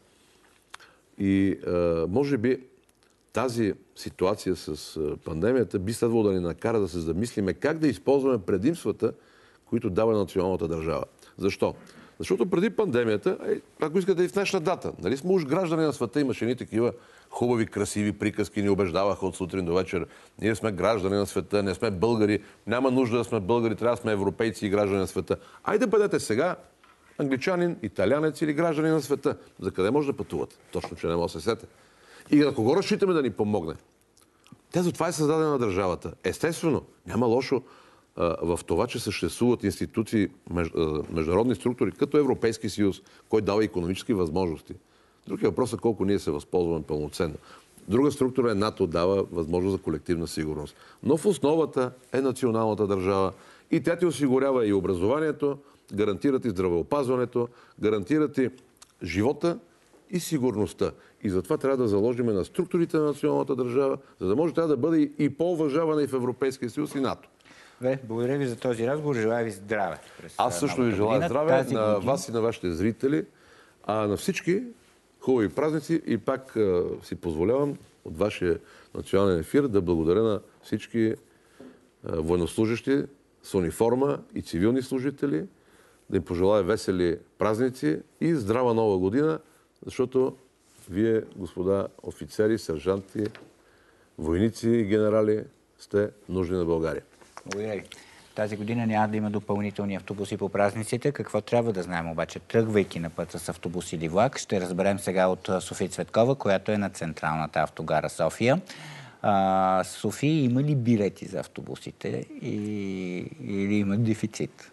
И а, може би тази ситуация с а, пандемията би следвало да ни накара да се замислиме как да използваме предимствата, които дава националната държава. Защо? Защото преди пандемията, ако искате и в днешна дата, нали сме уж граждани на света, имаше ни такива хубави, красиви приказки, ни убеждаваха от сутрин до вечер. Ние сме граждани на света, не сме българи, няма нужда да сме българи, трябва да сме европейци и граждани на света. Айде бъдете сега англичанин, италянец или граждани на света. За къде може да пътувате? Точно, че не може да се сете. И на кого разчитаме да ни помогне? Те за това е създадена държавата. Естествено, няма лошо в това, че съществуват институции, международни структури, като Европейски съюз, който дава икономически възможности. Друг е въпросът колко ние се възползваме пълноценно. Друга структура е НАТО, дава възможност за колективна сигурност. Но в основата е националната държава и тя ти осигурява и образованието, гарантират и здравеопазването, гарантират и живота и сигурността. И затова трябва да заложим на структурите на националната държава, за да може трябва да бъде и по-уважавана и в Европейския съюз и НАТО. Бе, благодаря ви за този разговор. Желая ви здраве. Аз също ви желая здраве на година. Вас и на вашите зрители, а на всички хубави празници. И пак а, си позволявам от вашия национален ефир да благодаря на всички а, военнослужащи с униформа и цивилни служители, да им пожелая весели празници и здрава нова година, защото вие, господа офицери, сержанти, войници и генерали, сте нужни на България. Благодаря ви. Тази година няма да има допълнителни автобуси по празниците. Какво трябва да знаем обаче, тръгвайки на пътя с автобус или влак, ще разберем сега от София Цветкова, която е на централната автогара София. А, София има ли билети за автобусите и... или има дефицит?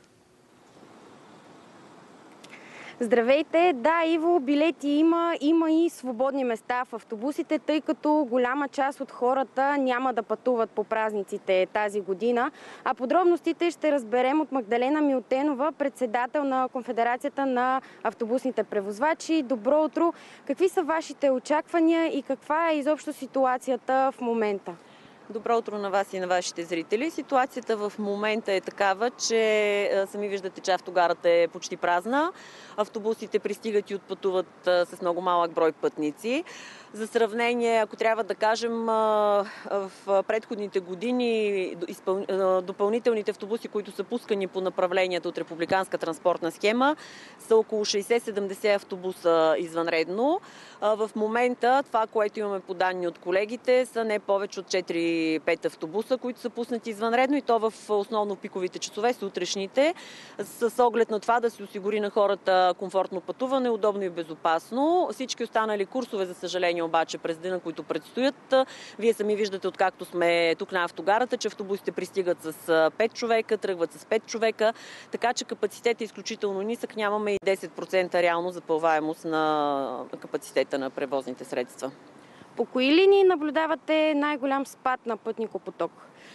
Здравейте! Да, Иво, билети има. Има и свободни места в автобусите, тъй като голяма част от хората няма да пътуват по празниците тази година. А подробностите ще разберем от Магдалена Милтенова, председател на Конфедерацията на автобусните превозвачи. Добро утро! Какви са вашите очаквания и каква е изобщо ситуацията в момента? Добро утро на вас и на вашите зрители. Ситуацията в момента е такава, че сами виждате, че автогарата е почти празна. Автобусите пристигат и отпътуват с много малък брой пътници. За сравнение, ако трябва да кажем, в предходните години допълнителните автобуси, които са пускани по направленията от републиканска транспортна схема, са около шейсет-седемдесет автобуса извънредно. В момента това, което имаме по данни от колегите, са не повече от четири-пет автобуса, които са пуснати извънредно, и то в основно пиковите часове, сутрешните, с оглед на това да се осигури на хората комфортно пътуване, удобно и безопасно. Всички останали курсове, за съжаление, обаче през деня, които предстоят, вие сами виждате, откакто сме тук на автогарата, че автобусите пристигат с пет човека, тръгват с пет човека, така че капацитет е изключително нисък, нямаме и десет процента реално запълваемост на капацитета на превозните средства. По кои линии наблюдавате най-голям спад на пътникопоток?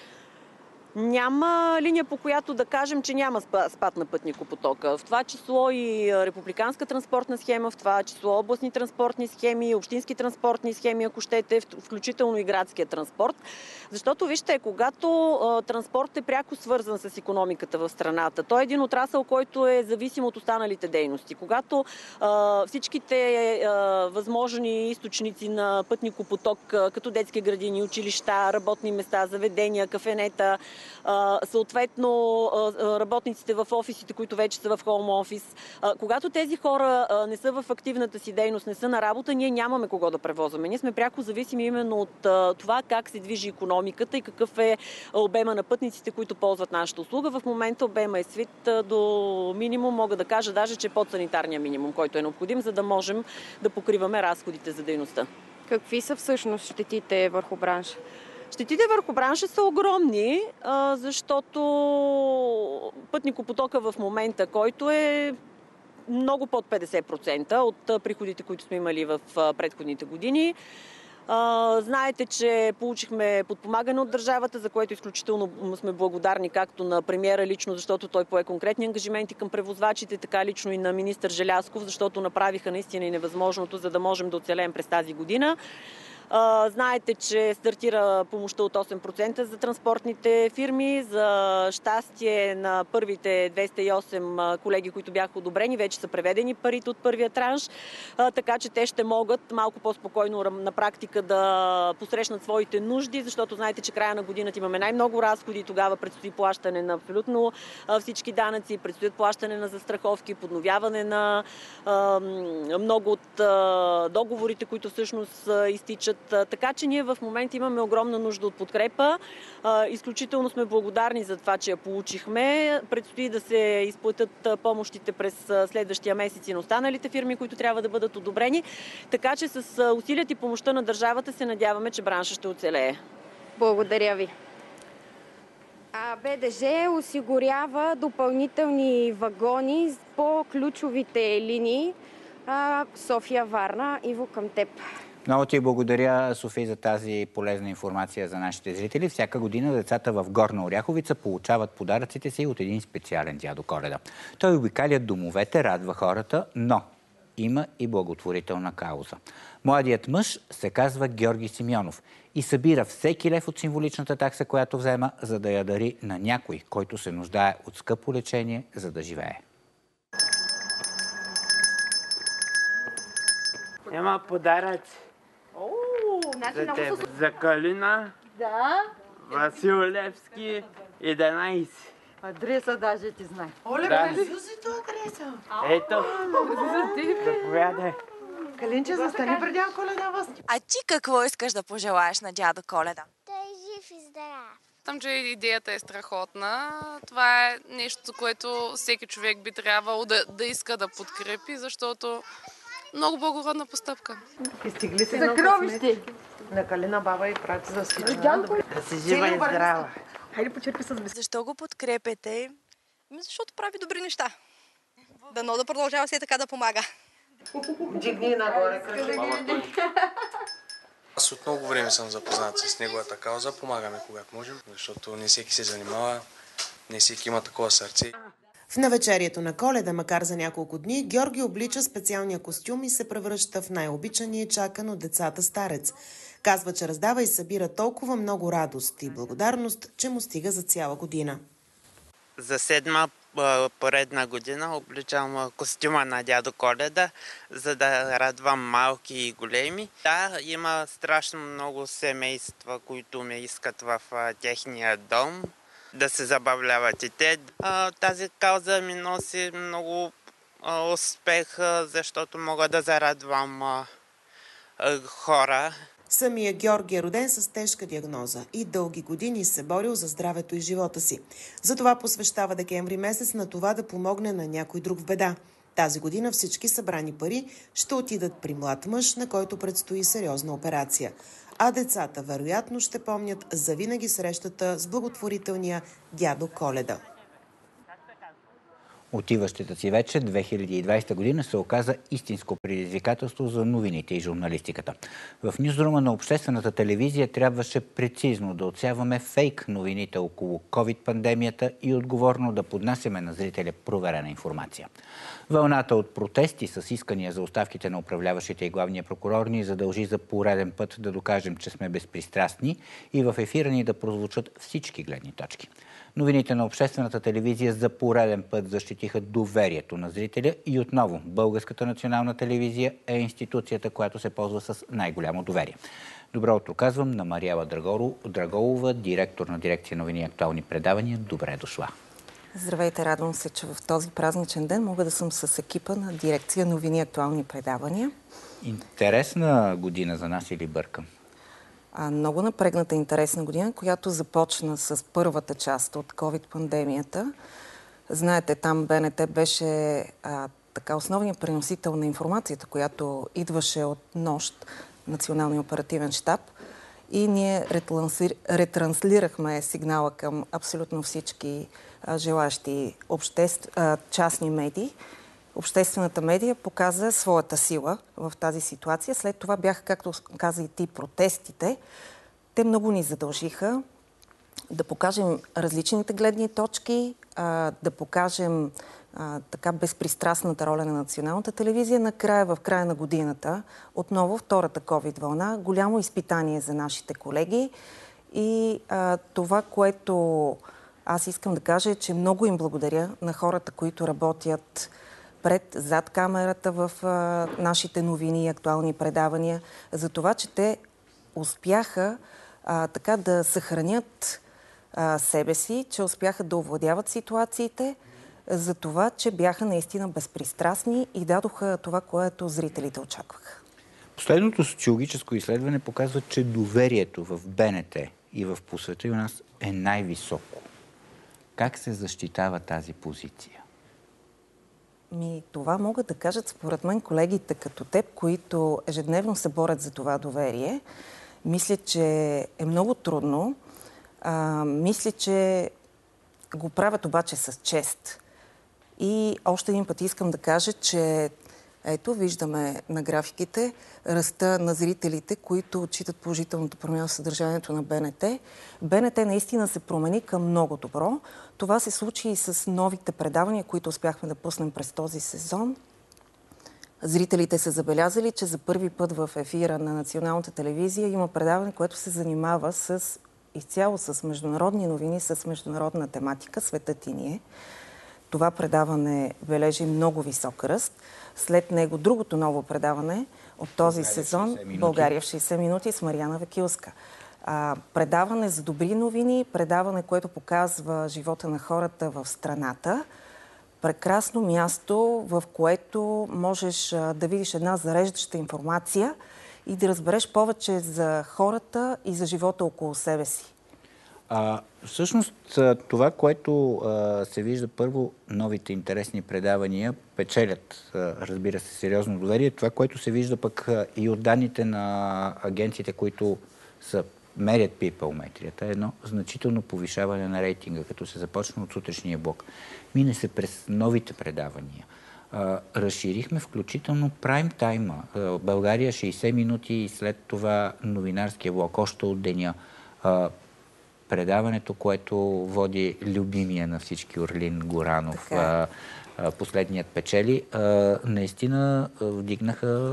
Няма линия, по която да кажем, че няма спад на пътникопотока. В това число и републиканска транспортна схема, в това число областни транспортни схеми, общински транспортни схеми, ако щете, включително и градския транспорт. Защото, вижте, когато а, транспорт е пряко свързан с икономиката в страната, той е един отрасъл, който е зависим от останалите дейности. Когато а, всичките а, възможни източници на пътникопоток, а, като детски градини, училища, работни места, заведения, кафенета, съответно работниците в офисите, които вече са в хоум офис. Когато тези хора не са в активната си дейност, не са на работа, ние нямаме кого да превозваме. Ние сме пряко зависими именно от това как се движи икономиката и какъв е обема на пътниците, които ползват нашата услуга. В момента обема е свит до минимум, мога да кажа даже, че под санитарния минимум, който е необходим, за да можем да покриваме разходите за дейността. Какви са всъщност щетите върху бранша? Щетите върху бранша са огромни, защото пътникопотока в момента, който е много под петдесет процента от приходите, които сме имали в предходните години, А, знаете, че получихме подпомагане от държавата, за което изключително сме благодарни както на премиера лично, защото той пое конкретни ангажименти към превозвачите, така лично и на министър Желязков, защото направиха наистина и невъзможното, за да можем да оцелеем през тази година. Знаете, че стартира помощта от осем процента за транспортните фирми. За щастие на първите двеста и осем колеги, които бяха одобрени, вече са преведени парите от първия транш, така че те ще могат малко по-спокойно на практика да посрещнат своите нужди, защото знаете, че края на годината имаме най-много разходи, тогава предстои плащане на абсолютно всички данъци, предстоят плащане на застраховки, подновяване на много от договорите, които всъщност изтичат. Така че ние в момента имаме огромна нужда от подкрепа. Изключително сме благодарни за това, че я получихме. Предстои да се изплатят помощите през следващия месец и на останалите фирми, които трябва да бъдат одобрени. Така че с усилията и помощта на държавата се надяваме, че бранша ще оцелее. Благодаря ви. А БДЖ осигурява допълнителни вагони по ключовите линии София-Варна. Иво, към теб. Много ти благодаря, Софи, за тази полезна информация за нашите зрители. Всяка година децата в Горна Оряховица получават подаръците си от един специален дядо Коледа. Той обикаля домовете, радва хората, но има и благотворителна кауза. Младият мъж се казва Георги Симеонов и събира всеки лев от символичната такса, която взема, за да я дари на някой, който се нуждае от скъпо лечение, за да живее. Има подаръци. О, значи за много теб. са... За Калина, Да. Васил Левски, единайсет. Адреса даже ти знае. Оле, да. Къде си то адреса? Ето, заповядай. Калинче, застани преди Коледа вас. А ти какво искаш да пожелаеш на дядо Коледа? Да е жив и здрав. Смятам, че идеята е страхотна. Това е нещо, за което всеки човек би трябвало да, да иска да подкрепи, защото много благородна постъпка. Изтегли се за кровище. На Калина баба и прати за всичко. Да си жива и здрава. Хайде почерпи с месец. Защо го подкрепяте? Защото прави добри неща. Дано да продължава се така да помага. Дигни нагоре. Аз от много време съм запознат с неговата кауза. Помагаме когато можем, защото не всеки се занимава, не всеки има такова сърце. В навечерието на Коледа, макар за няколко дни, Георги облича специалния костюм и се превръща в най-обичания и чакан от децата старец. Казва, че раздава и събира толкова много радост и благодарност, че му стига за цяла година. За седма поредна година обличам костюма на дядо Коледа, за да радвам малки и големи. Да, има страшно много семейства, които ме искат в техния дом да се забавляват и те. Тази кауза ми носи много успех, защото мога да зарадвам хора. Самия Георги е роден с тежка диагноза и дълги години се борил за здравето и живота си. Затова посвещава декември месец на това да помогне на някой друг в беда. Тази година всички събрани пари ще отидат при млад мъж, на който предстои сериозна операция. А децата вероятно ще помнят завинаги срещата с благотворителния дядо Коледа. Отиващата си вече две хиляди и двадесета година се оказа истинско предизвикателство за новините и журналистиката. В нюзрума на обществената телевизия трябваше прецизно да отсяваме фейк новините около ковид-пандемията и отговорно да поднасяме на зрителя проверена информация. Вълната от протести с искания за оставките на управляващите и главния прокурор ни задължи за пореден път да докажем, че сме безпристрастни и в ефира ни да прозвучат всички гледни точки. Новините на обществената телевизия за пореден път защитиха доверието на зрителя и отново Българската национална телевизия е институцията, която се ползва с най-голямо доверие. Добро утро казвам на Мариела Драголова, директор на дирекция новини и актуални предавания. Добре дошла. Здравейте, радвам се, че в този празничен ден мога да съм с екипа на дирекция новини и актуални предавания. Интересна година за нас или бъркам? А, много напрегната интересна година, която започна с първата част от ковид-пандемията. Знаете, там БНТ беше а, така основният преносител на информацията, която идваше от НОЩ, Националния оперативен щаб. И ние ретранслирахме сигнала към абсолютно всички а, желащи обществ, а, частни медии. обществената медия показа своята сила в тази ситуация. След това бяха, както каза и ти, протестите. Те много ни задължиха да покажем различните гледни точки, да покажем така безпристрастната роля на националната телевизия. Накрая, в края на годината, отново втората ковид вълна, голямо изпитание за нашите колеги. И а, това, което аз искам да кажа е, че много им благодаря на хората, които работят пред, зад камерата в а, нашите новини и актуални предавания, за това, че те успяха а, така да съхранят а, себе си, че успяха да овладяват ситуациите, за това, че бяха наистина безпристрастни и дадоха това, което зрителите очакваха. Последното социологическо изследване показва, че доверието в БНТ и в по света и у нас е най-високо. Как се защитава тази позиция? Ми, това могат да кажат, според мен, колегите като теб, които ежедневно се борят за това доверие. Мисля, че е много трудно. А, мисля, че го правят обаче с чест. И още един път искам да кажа, че ето, виждаме на графиките ръста на зрителите, които отчитат положителната промяна в съдържанието на БНТ. БНТ наистина се промени към много добро. Това се случи и с новите предавания, които успяхме да пуснем през този сезон. Зрителите са забелязали, че за първи път в ефира на националната телевизия има предаване, което се занимава с изцяло с международни новини, с международна тематика «Светът и ние». Това предаване бележи много висок ръст. След него другото ново предаване от този сезон «България в шейсет минути» с Мариана Векилска. А, предаване за добри новини, предаване, което показва живота на хората в страната. Прекрасно място, в което можеш а, да видиш една зареждаща информация и да разбереш повече за хората и за живота около себе си. А, всъщност това, което а, се вижда първо, новите интересни предавания печелят, а, разбира се, сериозно доверие. Това, което се вижда пък а, и от данните на агенциите, които са, мерят пипълметрията, е едно значително повишаване на рейтинга, като се започна от сутрешния блок. Мине се през новите предавания. А, разширихме включително прайм тайма. А, България шейсет минути и след това новинарския блок, още от деня. А, предаването, което води любимия на всички Орлин Горанов, а, а, последният печели, а, наистина вдигнаха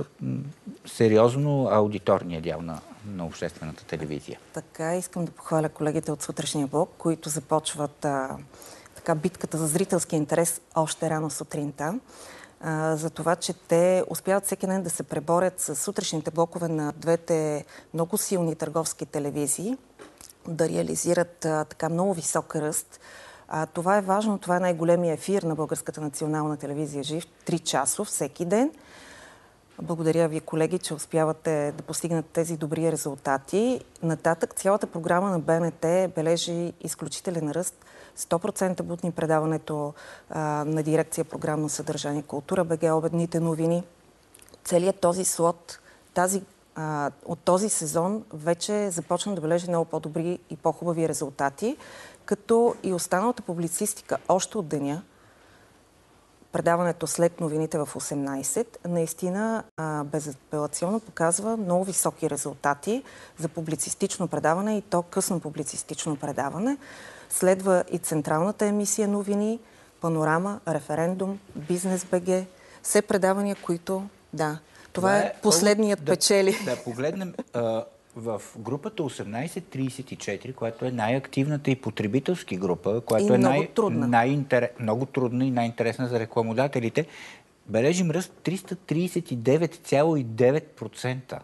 сериозно аудиторния дял на, на обществената телевизия. Така, искам да похваля колегите от сутрешния блок, които започват а, така битката за зрителски интерес още рано сутринта. А, за това, че те успяват всеки ден да се преборят с сутрешните блокове на двете много силни търговски телевизии, да реализират а, така много висок ръст. А, това е важно, това е най-големия ефир на Българската национална телевизия жив, три часов всеки ден. Благодаря ви, колеги, че успявате да постигнат тези добри резултати. Нататък цялата програма на БНТ бележи изключителен ръст. сто процента бутни предаването а, на дирекция програмно съдържание Култура БГ, обедните новини. Целият този слот, тази от този сезон вече започна да бележи много по-добри и по-хубави резултати, като и останалата публицистика още от деня, предаването след новините в осемнайсет, наистина безапелационно показва много високи резултати за публицистично предаване и то късно публицистично предаване. Следва и централната емисия новини, Панорама, Референдум, Бизнес БГ, все предавания, които, да, това е последният да, печели. Да погледнем а, в групата осемнайсет трийсет и четири, която е най-активната и потребителски група, която и е много, най- трудна. Най-интерес, много трудна и най-интересна за рекламодателите. Бележим ръст триста трийсет и девет цяло и девет процента.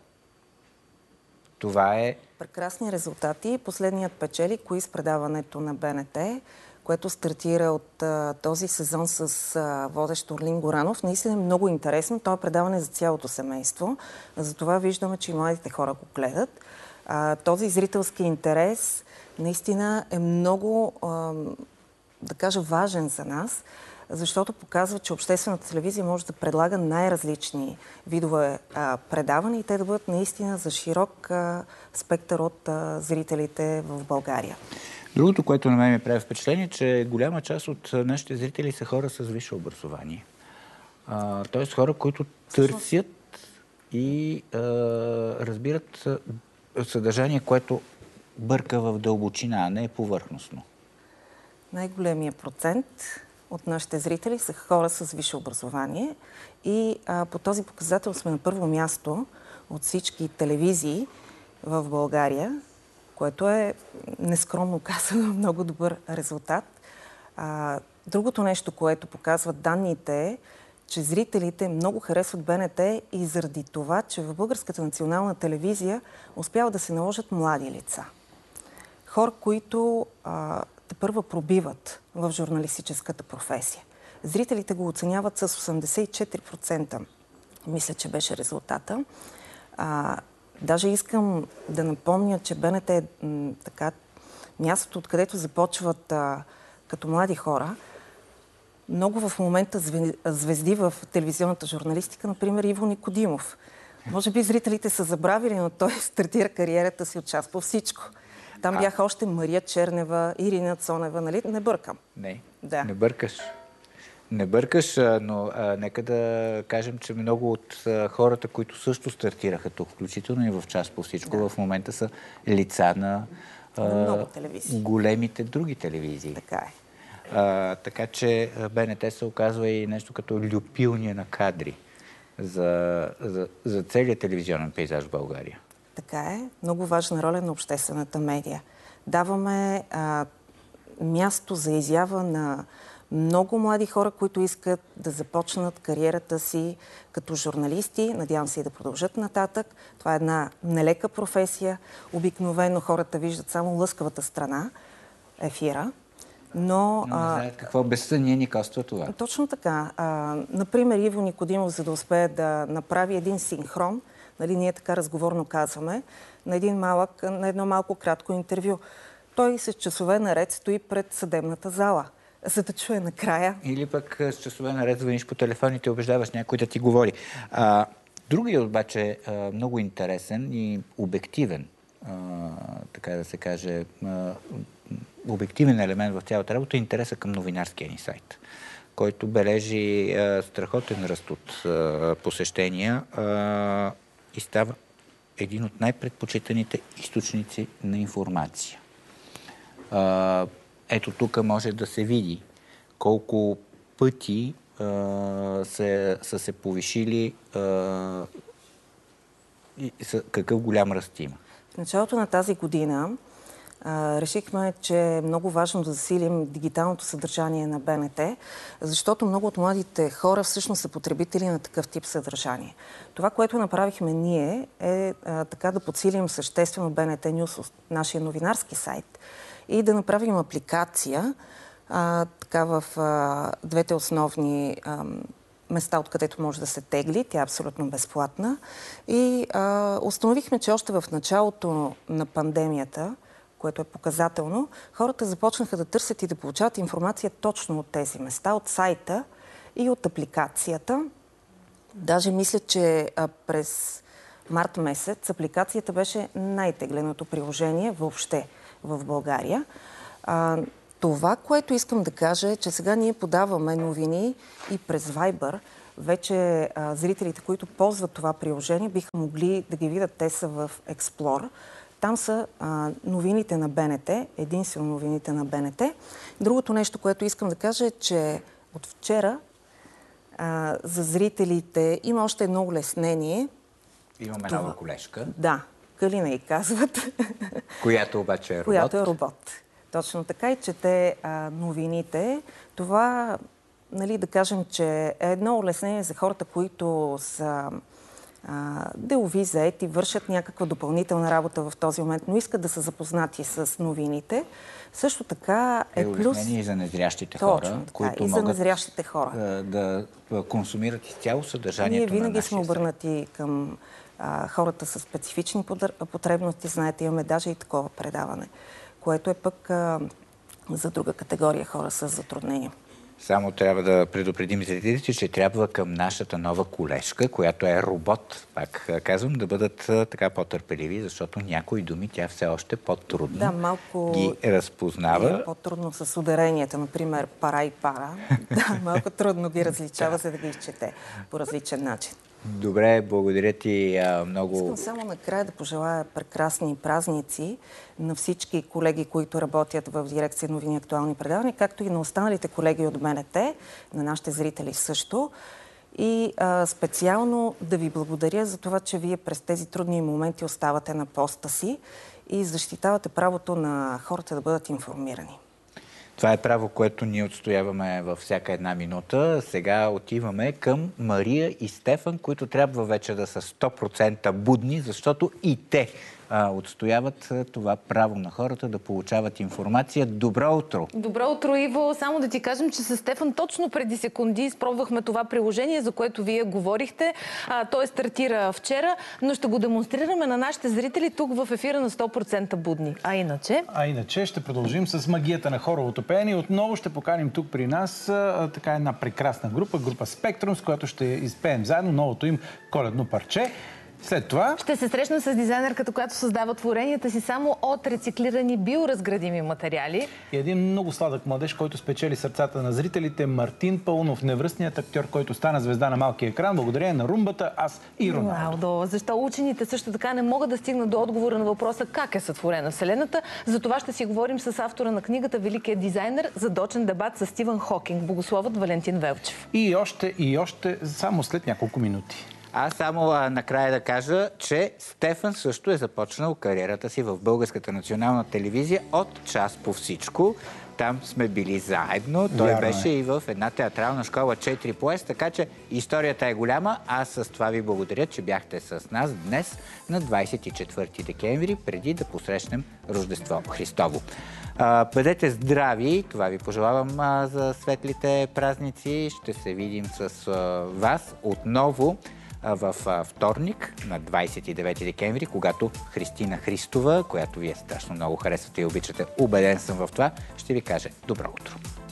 Това е... Прекрасни резултати. Последният печели, кои с предаването на БНТ, което стартира от а, този сезон с а, водещ Орлин Горанов. Наистина е много интересно. Това е предаване за цялото семейство. Затова виждаме, че и младите хора го гледат. А, този зрителски интерес наистина е много, а, да кажа, важен за нас, защото показва, че обществената телевизия може да предлага най-различни видове а, предавания и те да бъдат наистина за широк а, спектър от а, зрителите в България. Другото, което на мен ми прави впечатление, че голяма част от нашите зрители са хора с висше образование. т.е. хора, които търсят и а, разбират съдържание, което бърка в дълбочина, а не е повърхностно. Най-големият процент от нашите зрители са хора с висше образование и а, по този показател сме на първо място от всички телевизии в България, което е нескромно казано много добър резултат. А, другото нещо, което показват данните е, че зрителите много харесват БНТ и заради това, че в Българската национална телевизия успяват да се наложат млади лица. Хора, които а, тепърва пробиват в журналистическата професия. Зрителите го оценяват с осемдесет и четири процента. Мисля, че беше резултата. А, даже искам да напомня, че БНТ е м, така, мястото, откъдето започват а, като млади хора. Много в момента звезди в телевизионната журналистика, например Иво Никодимов. Може би зрителите са забравили, но той стартира кариерата си от час по всичко. Там бяха още Мария Чернева, Ирина Цонева, нали? Не бъркам. Не, да. не бъркаш. Не бъркаш, но а, нека да кажем, че много от а, хората, които също стартираха тук, включително и в час по всичко, да. В момента са лица на а, големите други телевизии. Така е. А, така че БНТ се оказва и нещо като люпилния на кадри за, за, за целият телевизионен пейзаж в България. Така е. Много важна роля на обществената медия. Даваме а, място за изява на много млади хора, които искат да започнат кариерата си като журналисти. Надявам се и да продължат нататък. Това е една нелека професия. Обикновено хората виждат само лъскавата страна ефира. Но, Но не знаят какво безсъние ни коства това. Точно така. А, например, Иво Никодимов, за да успее да направи един синхрон, нали, ние така разговорно казваме, на, един малък, на едно малко кратко интервю. Той с часове наред стои пред съдебната зала, за да чуе накрая. Или пък с часове наред звъниш по телефон и те убеждаваш някой да ти говори. А, другият обаче е много интересен и обективен, а, така да се каже, а, обективен елемент в цялата работа е интереса към новинарския ни сайт, който бележи а, страхотен ръст от а, посещения а, и става един от най-предпочитаните източници на информация. А, ето тук може да се види колко пъти а, се, са се повишили а, и са, какъв голям ръст има. В началото на тази година а, решихме, че е много важно да засилим дигиталното съдържание на БНТ, защото много от младите хора всъщност са потребители на такъв тип съдържание. Това, което направихме ние, е а, така да подсилим съществено БНТ Нюс, нашия новинарски сайт, и да направим апликация а, така в а, двете основни а, места, откъдето може да се тегли. Тя е абсолютно безплатна. И а, установихме, че още в началото на пандемията, което е показателно, хората започнаха да търсят и да получават информация точно от тези места, от сайта и от апликацията. Даже мисля, че а, през март месец апликацията беше най-тегленото приложение въобще в България. А, това, което искам да кажа е, че сега ние подаваме новини и през Viber. Вече а, зрителите, които ползват това приложение, биха могли да ги видят. Те са в Explore. Там са а, новините на БНТ, единствено новините на БНТ. Другото нещо, което искам да кажа е, че от вчера а, за зрителите има още едно улеснение. Имаме това... нова колежка. Да, Калина и казват. Която обаче е робот. Която е робот. Точно така и чете а, новините. Това, нали, да кажем, че е едно улеснение за хората, които са а, делови, заети, вършат някаква допълнителна работа в този момент, но искат да са запознати с новините. Също така е, е плюс... улеснение и за незрящите хора, така, които и за могат незрящите хора. Да, да консумират изцяло съдържанието. Ние винаги на сме обърнати към а, хората с специфични потребности. Знаете, имаме даже и такова предаване, което е пък а, за друга категория хора с затруднения. Само трябва да предупредим зрителите, че трябва към нашата нова колежка, която е робот, пак казвам, да бъдат така по-търпеливи, защото някои думи тя все още по-трудно да, малко ги разпознава. Е по-трудно с ударенията, например пара и пара. Да, малко трудно ги различава, за да ги изчете по различен начин. Добре, благодаря ти а, много. Искам само накрая да пожелая прекрасни празници на всички колеги, които работят в дирекция новини и актуални предавания, както и на останалите колеги от БНТ, на нашите зрители също. И а, специално да ви благодаря за това, че вие през тези трудни моменти оставате на поста си и защитавате правото на хората да бъдат информирани. Това е право, което ние отстояваме във всяка една минута. Сега отиваме към Мария и Стефан, които трябва вече да са сто процента будни, защото и те а, отстояват това право на хората да получават информация. Добро утро! Добро утро, Иво! Само да ти кажем, че с Стефан точно преди секунди изпробвахме това приложение, за което вие говорихте. А, той стартира вчера, но ще го демонстрираме на нашите зрители тук в ефира на сто процента будни. А иначе? А иначе ще продължим с магията на хоровото пеене и отново ще поканим тук при нас а, така една прекрасна група, група Спектрум, с която ще изпеем заедно новото им коледно парче. След това... Ще се срещна с дизайнерката, която създава творенията си само от рециклирани биоразградими материали. И един много сладък младеж, който спечели сърцата на зрителите, Мартин Паунов, невръстният актьор, който стана звезда на малкия екран, благодарение на румбата «Аз и Роналдо». Защо учените също така не могат да стигнат до отговора на въпроса как е сътворена Вселената? За това ще си говорим с автора на книгата «Великият дизайнер», задочен дебат с Стивън Хокинг, богословът Валентин Велчев. И още, и още, само след няколко минути. Аз само а, накрая да кажа, че Стефан също е започнал кариерата си в Българската национална телевизия от Час по всичко. Там сме били заедно. Той Вярно беше е. и в една театрална школа четири по Ес, така че историята е голяма. Аз с това ви благодаря, че бяхте с нас днес на двадесет и четвърти декември, преди да посрещнем Рождество Христово. А, бъдете здрави, това ви пожелавам а, за светлите празници. Ще се видим с а, вас отново в вторник на двадесет и девети декември, когато Христина Христова, която вие страшно много харесвате и обичате, убеден съм в това, ще ви каже добро утро.